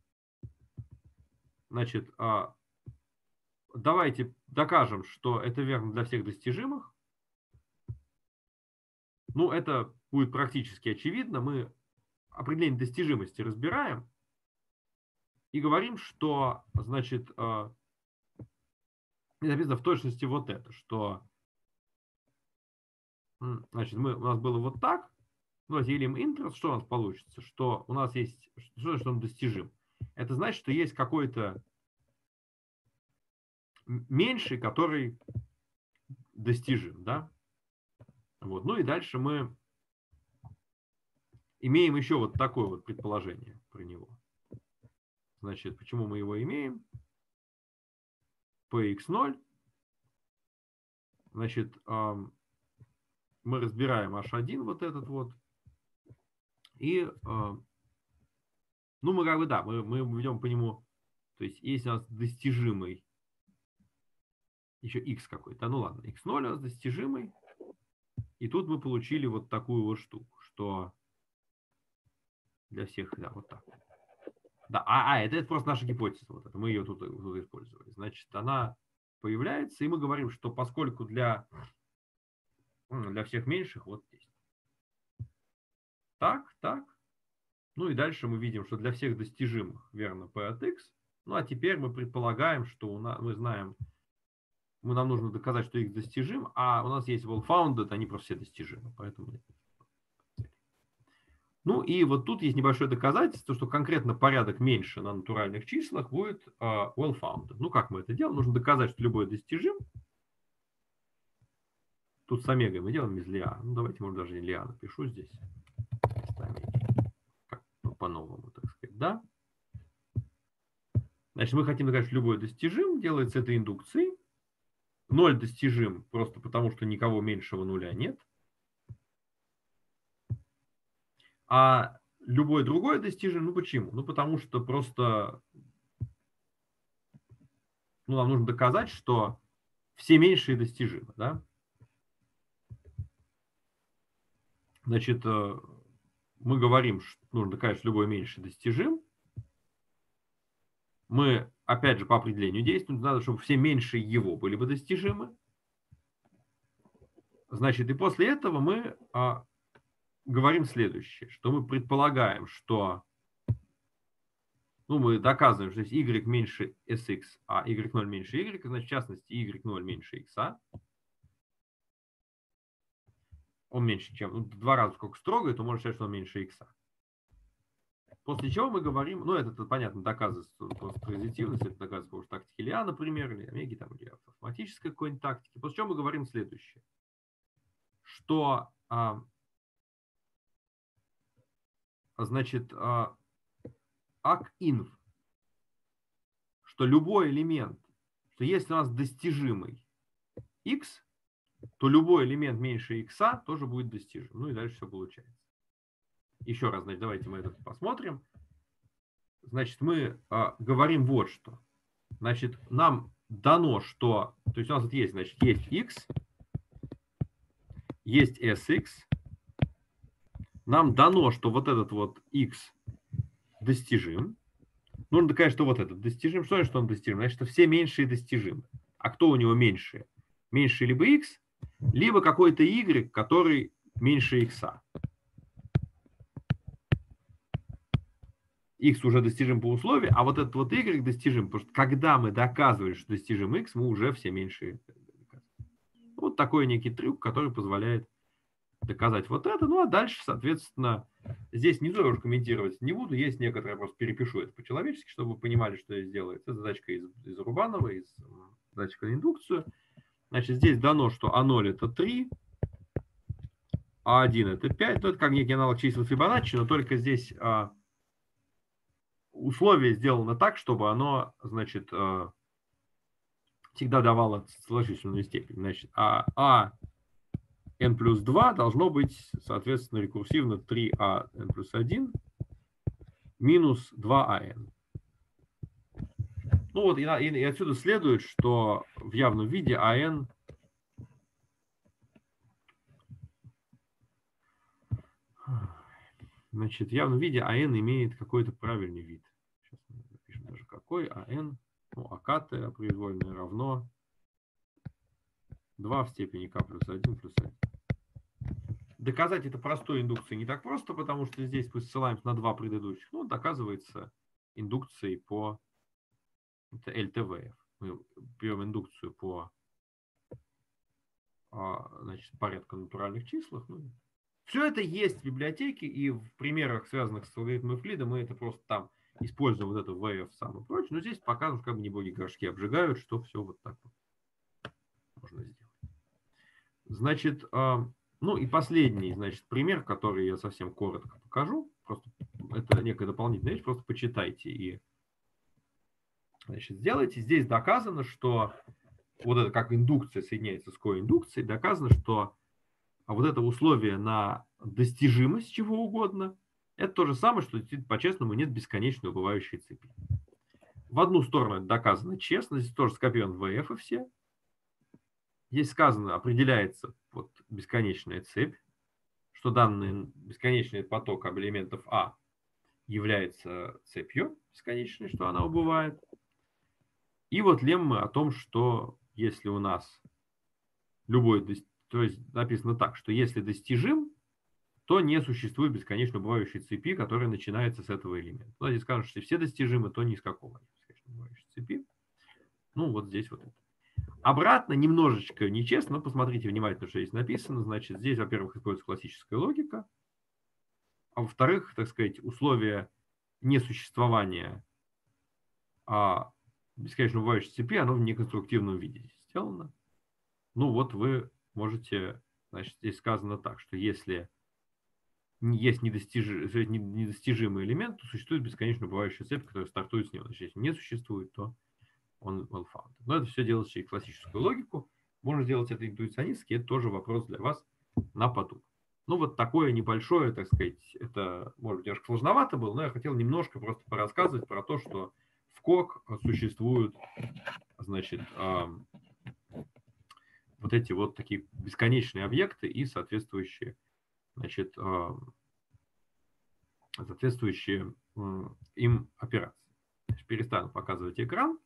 значит, давайте докажем, что это верно для всех достижимых. Ну, это будет практически очевидно. Мы определение достижимости разбираем и говорим, что, значит, написано в точности вот это, что, значит, мы, у нас было вот так, ну, делим интерес, что у нас получится? Что у нас есть, что, что он достижим? Это значит, что есть какой-то меньший, который достижим, да? Вот. Ну и дальше мы имеем еще вот такое вот предположение про него. Значит, почему мы его имеем? пи икс ноль. Значит, мы разбираем эйч один вот этот вот. И, ну, мы как бы, да, мы, мы ведем по нему, то есть, если у нас достижимый, еще x какой-то, ну ладно, икс ноль у нас достижимый, и тут мы получили вот такую вот штуку, что для всех, да, вот так. Да, а, а это, это просто наша гипотеза, вот это, мы ее тут, тут использовали. Значит, она появляется, и мы говорим, что поскольку для, для всех меньших, вот здесь. Так, так. Ну и дальше мы видим, что для всех достижимых верно P от X. Ну а теперь мы предполагаем, что у нас, мы знаем, мы, нам нужно доказать, что X достижим, а у нас есть well-founded, они просто все достижимы. Поэтому... Ну и вот тут есть небольшое доказательство, что конкретно порядок меньше на натуральных числах будет uh, well-founded. Ну как мы это делаем? Нужно доказать, что любой достижим. Тут с омегой мы делаем из лиа. Ну давайте, может, даже не лиа напишу здесь. По-новому, так сказать, да? Значит, мы хотим доказать, что любой достижим делается этой индукцией. Ноль достижим просто потому, что никого меньшего нуля нет. А любой другой достижим, ну почему? Ну потому что просто ну, нам нужно доказать, что все меньшие достижимы, да? Значит, мы говорим, что нужно доказать, что любой меньший достижим. Мы, опять же, по определению действуем. Надо, чтобы все меньшие его были бы достижимы. Значит, и после этого мы а, говорим следующее, что мы предполагаем, что ну, мы доказываем, что если y меньше sx, а y ноль меньше y, значит, в частности, y ноль меньше x. Он меньше, чем, ну, два раза сколько строго, то можно считать, что он меньше x. После чего мы говорим, ну, это, это понятно, доказывается просто транзитивность, это доказывается по тактике Лиа, например, или омеги, там, или автоматической какой-нибудь тактики. После чего мы говорим следующее, что а, значит, ак-инв, что любой элемент, что если у нас достижимый x, то любой элемент меньше x тоже будет достижим. Ну и дальше все получается. Еще раз, значит, давайте мы это посмотрим. Значит, мы а, говорим вот что. Значит, нам дано, что... То есть у нас вот есть, значит, есть x, есть sx. Нам дано, что вот этот вот x достижим. Нужно доказать, что вот этот достижим. Что значит, что он достижим? Значит, что все меньшие достижимы. А кто у него меньшие? Меньше либо x, либо какой-то y, который меньше x. X уже достижим по условию, а вот этот вот y достижим, потому что когда мы доказывали, что достижим x, мы уже все меньшие. Вот такой некий трюк, который позволяет доказать вот это. Ну а дальше, соответственно, здесь внизу я уже комментировать не буду. Есть некоторые, я просто перепишу это по-человечески, чтобы вы понимали, что здесь делается. Это задачка из, из Рубанова, из задачка на индукцию. Значит, здесь дано, что а ноль это три, а один это пять. Ну, это как некий аналог чисел Фибоначчи, но только здесь а, условие сделано так, чтобы оно, значит, а, всегда давало сложительную степень. Значит, а, а n плюс два должно быть, соответственно, рекурсивно три а n плюс один минус два а n. Ну вот, и, и, и отсюда следует, что в явном виде ан значит, в явном виде ан имеет какой-то правильный вид. Сейчас мы напишем даже какой. ан, ну, акт произвольное равно два в степени k плюс один плюс один. Доказать это простой индукцией не так просто, потому что здесь мы ссылаемся на два предыдущих. Ну, доказывается индукцией по эл тэ вэ эф. Мы берем индукцию по, значит, порядку натуральных числах. Ну, все это есть в библиотеке, и в примерах, связанных с алгоритмом Эвклида, мы это просто там используем вот это вэ эф сам и прочее. Но здесь показано, как бы не боги горшки обжигают, что все вот так вот можно сделать. Значит, ну и последний, значит, пример, который я совсем коротко покажу. Просто это некая дополнительная вещь, просто почитайте и, значит, сделайте. Здесь доказано, что вот это как индукция соединяется с коиндукцией, доказано, что вот это условие на достижимость чего угодно, это то же самое, что по-честному нет бесконечной убывающей цепи. В одну сторону это доказано честно, здесь тоже скопирован вэ эф и все. Здесь сказано, определяется вот бесконечная цепь, что данный бесконечный поток элементов А является цепью бесконечной, что она убывает. И вот лемма о том, что если у нас любой, то есть написано так, что если достижим, то не существует бесконечно убывающей цепи, которая начинается с этого элемента. Ну, здесь скажут, что все достижимы, то ни из какого бесконечно убывающей цепи. Ну, вот здесь вот это. Обратно немножечко нечестно, но посмотрите внимательно, что здесь написано. Значит, здесь, во-первых, используется классическая логика, а во-вторых, так сказать, условие несуществования а бесконечно убывающей цепи, оно в неконструктивном виде здесь сделано. Ну вот вы можете, значит, здесь сказано так, что если есть недостижи, недостижимый элемент, то существует бесконечно убывающая цепь, которая стартует с него. Значит, если не существует, то он well founded. Но это все делается через классическую логику. Можно сделать это интуиционистски, это тоже вопрос для вас на поток. Ну, вот такое небольшое, так сказать, это, может быть, немножко сложновато было, но я хотел немножко просто порассказывать про то, что в кок существуют, значит, э, вот эти вот такие бесконечные объекты и соответствующие, значит, э, соответствующие э, им операции. Значит, перестану показывать экран.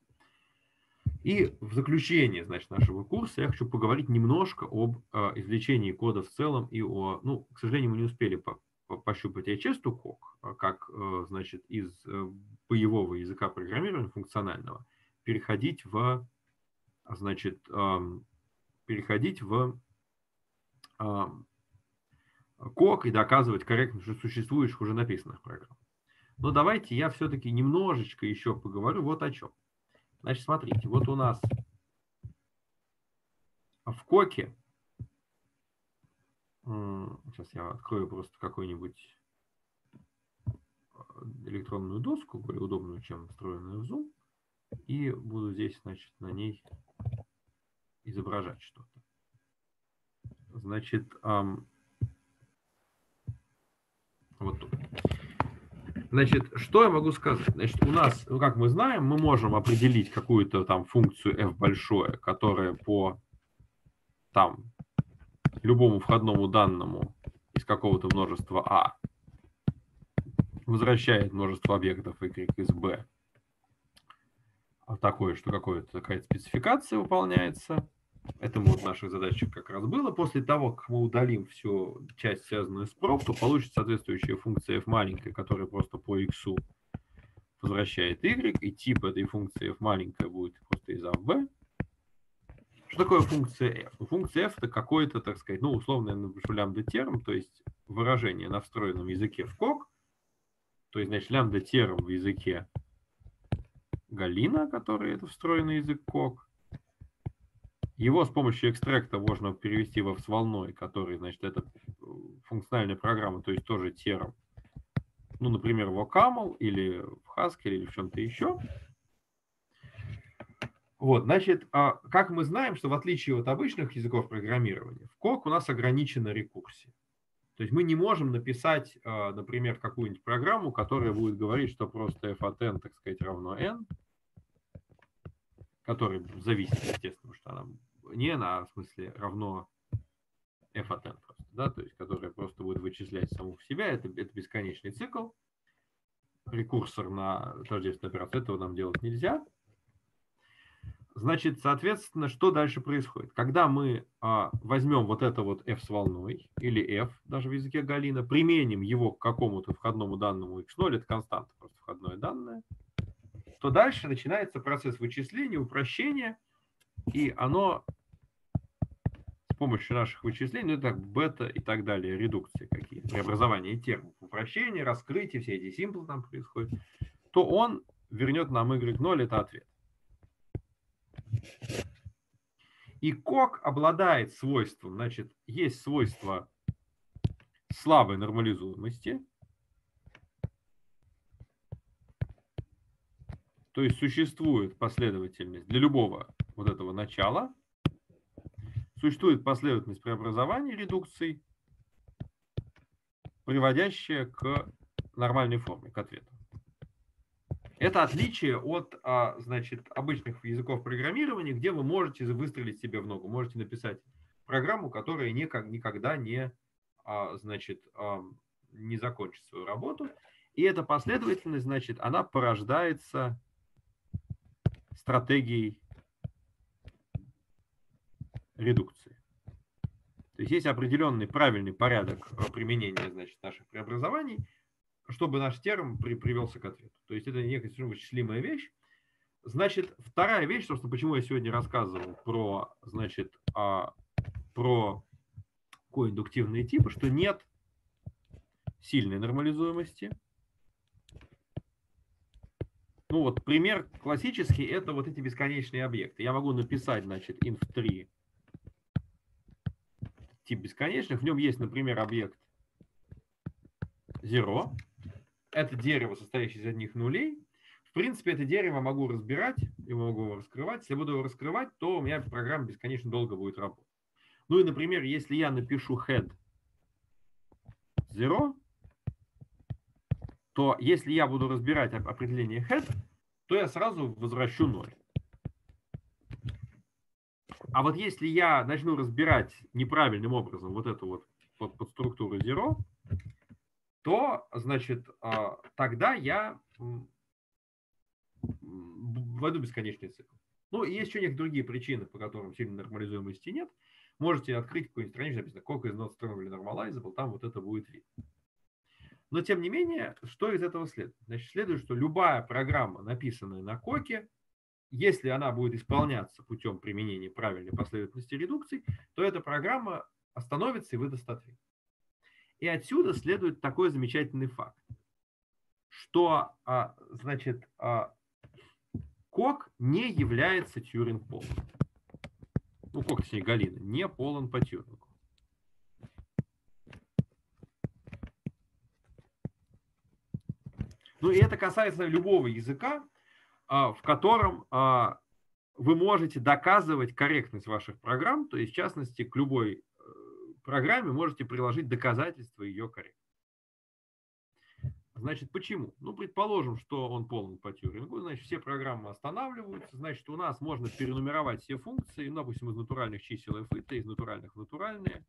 И в заключение, значит, нашего курса я хочу поговорить немножко об э, извлечении кода в целом и о, ну, к сожалению, мы не успели по, по, пощупать эйч эс два кок, как, э, значит, из э, боевого языка программирования функционального переходить в, значит, э, переходить в э, кок и доказывать корректность уже существующих, уже написанных программ. Но давайте я все-таки немножечко еще поговорю вот о чем. Значит, смотрите, вот у нас в коке, сейчас я открою просто какой-нибудь электронную доску, более удобную, чем встроенную в Zoom, и буду здесь, значит, на ней изображать что-то. Значит, эм, вот тут. Значит, что я могу сказать? Значит, у нас, ну, как мы знаем, мы можем определить какую-то там функцию f большое, которая по там любому входному данному из какого-то множества a возвращает множество объектов y из b. Такое, что какая-то такая спецификация выполняется. Это вот в наших задачах как раз было. После того, как мы удалим всю часть, связанную с prop, то получится соответствующая функция f маленькая, которая просто по x возвращает y, и тип этой функции f маленькая будет просто из a в b. Что такое функция f? Ну, функция f это какой-то, так сказать, ну, условно, я напишу лямбда терм, то есть выражение на встроенном языке в кок, то есть, значит, лямбда терм в языке Галина, который это встроенный язык кок. Его с помощью экстракта можно перевести во с волной, который, значит, это функциональная программа, то есть тоже терм. Ну, например, в окамл или в Haskell или в чем-то еще. Вот, значит, как мы знаем, что в отличие от обычных языков программирования, в кок у нас ограничена рекурсия. То есть мы не можем написать, например, какую-нибудь программу, которая будет говорить, что просто f от n, так сказать, равно n, который зависит, естественно, что она не n, а в смысле равно f от n просто, да, то есть которая просто будет вычислять саму в себя. Это, это бесконечный цикл. Рекурсор на тождественную операцию, этого нам делать нельзя. Значит, соответственно, что дальше происходит? Когда мы а, возьмем вот это вот f с волной, или f, даже в языке Галина, применим его к какому-то входному данному x ноль, это константа, просто входное данное, то дальше начинается процесс вычисления, упрощения, и оно с помощью наших вычислений, ну, так, бета и так далее, редукции какие-то, преобразования термов, упрощение, раскрытие, все эти симплы там происходят, то он вернет нам y ноль, это ответ. И кок обладает свойством, значит, есть свойство слабой нормализуемости, то есть существует последовательность для любого вот этого начала, существует последовательность преобразований, редукций, приводящая к нормальной форме, к ответу. Это отличие от, значит, обычных языков программирования, где вы можете выстрелить себе в ногу, можете написать программу, которая никогда не, значит, не закончит свою работу. И эта последовательность, значит, она порождается стратегией редукции. То есть есть определенный правильный порядок применения, значит, наших преобразований, чтобы наш терм при, привелся к ответу. То есть это некая вычислимая вещь. Значит, вторая вещь, собственно, почему я сегодня рассказывал про, значит, а, про коиндуктивные типы, что нет сильной нормализуемости. Ну вот пример классический, это вот эти бесконечные объекты. Я могу написать, значит, инф три тип бесконечных. В нем есть, например, объект zero. Это дерево, состоящее из одних нулей. В принципе, это дерево могу разбирать, и могу его раскрывать. Если я буду его раскрывать, то у меня программа бесконечно долго будет работать. Ну и, например, если я напишу head zero, то если я буду разбирать определение head, то я сразу возвращу ноль. А вот если я начну разбирать неправильным образом вот эту вот под, под структуру zero, то, значит, тогда я введу бесконечный цикл. Ну, и есть еще некоторые другие причины, по которым сильной нормализуемости нет. Можете открыть какую-нибудь страницу, написано «Cock is not strongly normalizable», там вот это будет видно. Но, тем не менее, что из этого следует? Значит, следует, что любая программа, написанная на коке, если она будет исполняться путем применения правильной последовательности редукций, то эта программа остановится и выдаст ответ. И отсюда следует такой замечательный факт, что, значит, кок не является Тьюринг полным. Ну, кок, точнее, Галина, не полон по Тьюрингу. Ну и это касается любого языка, в котором вы можете доказывать корректность ваших программ, то есть в частности к любой программе можете приложить доказательства ее корректности. Значит, почему? Ну, предположим, что он полон по Тьюрингу, значит, все программы останавливаются, значит, у нас можно перенумеровать все функции, ну, допустим, из натуральных чисел f и t, из натуральных в натуральные.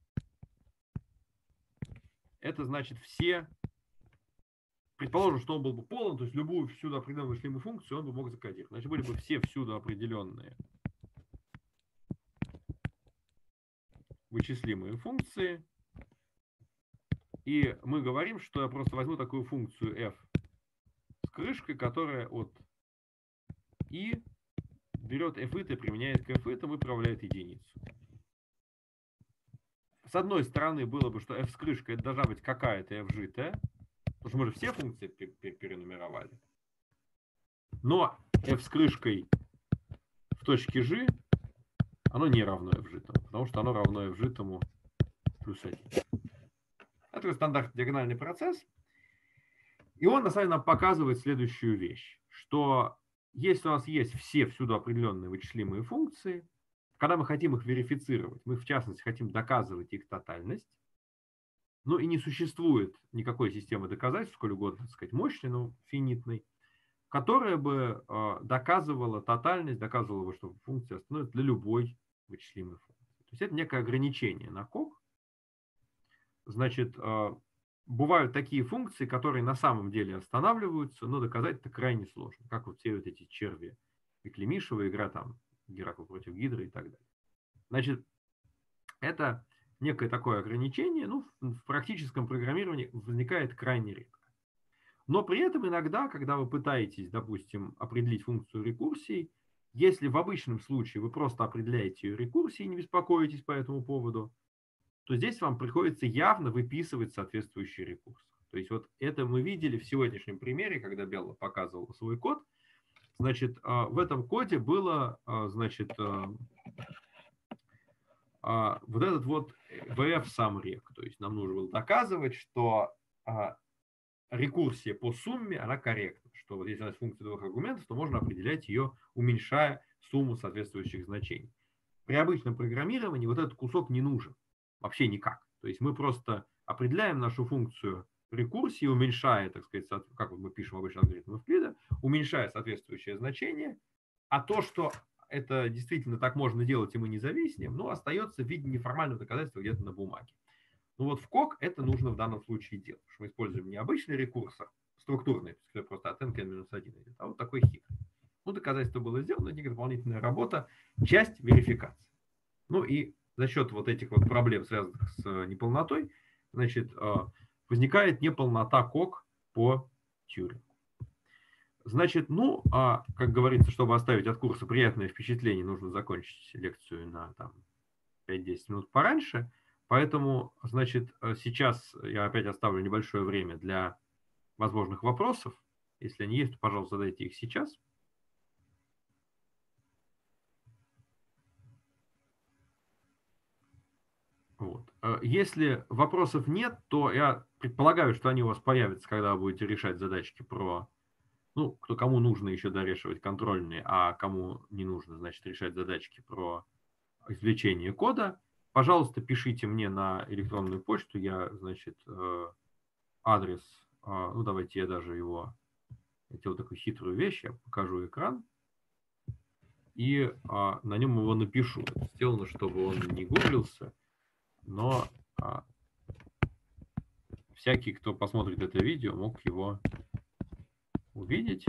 Это значит все, предположим, что он был бы полон, то есть любую всюду определенную вычислимую функцию он бы мог закодировать. Значит, были бы все всюду определенные вычислимые функции. И мы говорим, что я просто возьму такую функцию f с крышкой, которая от i берет f и t, применяет к f и t и управляет единицу. С одной стороны было бы, что f с крышкой это должна быть какая-то fgt, потому что мы же все функции перенумеровали. Но f с крышкой в точке g, оно не равно fg, потому что оно равно fg плюс один. Это такой стандартный диагональный процесс. И он, на самом деле, нам показывает следующую вещь, что если у нас есть все всюду определенные вычислимые функции, когда мы хотим их верифицировать, мы, в частности, хотим доказывать их тотальность, ну и не существует никакой системы доказательств, сколь угодно, так сказать, мощной, но финитной, которая бы э, доказывала тотальность, доказывала бы, что функция остановится для любой вычислимой функции. То есть это некое ограничение на кок. Значит, э, бывают такие функции, которые на самом деле останавливаются, но доказать это крайне сложно. Как вот все вот эти черви Беклемишева, игра там Геракл против Гидры и так далее. Значит, это некое такое ограничение, ну, в практическом программировании возникает крайне редко. Но при этом иногда, когда вы пытаетесь, допустим, определить функцию рекурсии, если в обычном случае вы просто определяете ее рекурсией и не беспокоитесь по этому поводу, то здесь вам приходится явно выписывать соответствующий рекурс. То есть вот это мы видели в сегодняшнем примере, когда Белла показывала свой код. Значит, в этом коде было, значит, вот этот вот ви эф сам рек. То есть нам нужно было доказывать, что рекурсия по сумме, она корректна. Что вот если у нас функция двух аргументов, то можно определять ее, уменьшая сумму соответствующих значений. При обычном программировании вот этот кусок не нужен. Вообще никак. То есть мы просто определяем нашу функцию рекурсии, уменьшая, так сказать, как мы пишем обычно алгоритм Эвклида, уменьшая соответствующее значение, а то, что это действительно так можно делать, и мы не зависнем, ну, остается в виде неформального доказательства где-то на бумаге. Ну вот в кок это нужно в данном случае делать, потому что мы используем не обычный рекурсор, структурный, то есть просто от n минус один идет, а вот такой хитрый. Ну, доказательство было сделано, некая дополнительная работа, часть верификации. Ну и за счет вот этих вот проблем, связанных с неполнотой, значит, возникает неполнота кок по Тьюрингу. Значит, ну, а, как говорится, чтобы оставить от курса приятное впечатление, нужно закончить лекцию на там, пять-десять минут пораньше. Поэтому, значит, сейчас я опять оставлю небольшое время для возможных вопросов. Если они есть, то, пожалуйста, задайте их сейчас. Вот. Если вопросов нет, то я предполагаю, что они у вас появятся, когда вы будете решать задачки про, ну, кто кому нужно еще дорешивать контрольные, а кому не нужно, значит, решать задачки про извлечение кода. Пожалуйста, пишите мне на электронную почту, я, значит, адрес, ну, давайте я даже его, я делаю такую хитрую вещь, я покажу экран, и на нем его напишу. Это сделано, чтобы он не гуглился, но а, всякий, кто посмотрит это видео, мог его увидеть.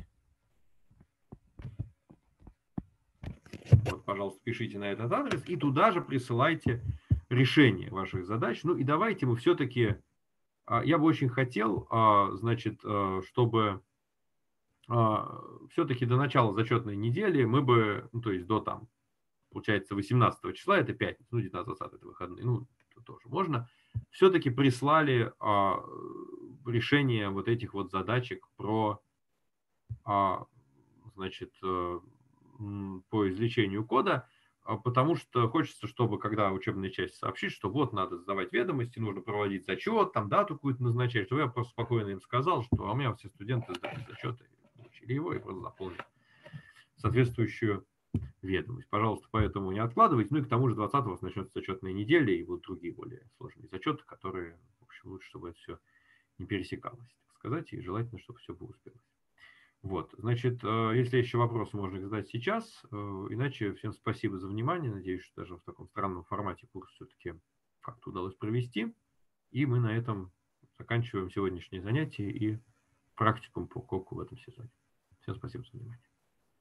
Вот, пожалуйста, пишите на этот адрес и туда же присылайте решение ваших задач. Ну и давайте мы все-таки, а, я бы очень хотел, а, значит, а, чтобы а, все-таки до начала зачетной недели мы бы, ну то есть до там, получается, восемнадцатого числа, это пятница, ну девятнадцатого это выходные, ну тоже можно, все-таки прислали а, решение вот этих вот задачек про, а, значит, а, по извлечению кода, а потому что хочется, чтобы, когда учебная часть сообщит, что вот надо сдавать ведомости, нужно проводить зачет, там дату какую-то назначать, чтобы я просто спокойно им сказал, что а у меня все студенты сдали зачеты, получили его и просто заполнили соответствующую ведомость. Пожалуйста, поэтому не откладывайте. Ну и к тому же двадцатого у вас начнется зачетная неделя, и будут другие более сложные зачеты, которые, в общем, лучше, чтобы это все не пересекалось, так сказать, и желательно, чтобы все было успелось. Вот, значит, если еще вопросы, можно их задать сейчас. Иначе всем спасибо за внимание. Надеюсь, что даже в таком странном формате курс все-таки как-то удалось провести. И мы на этом заканчиваем сегодняшнее занятие и практикум по КОКу в этом сезоне. Всем спасибо за внимание.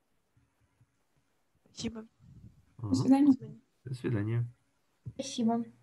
Спасибо. До свидания. До свидания. Спасибо.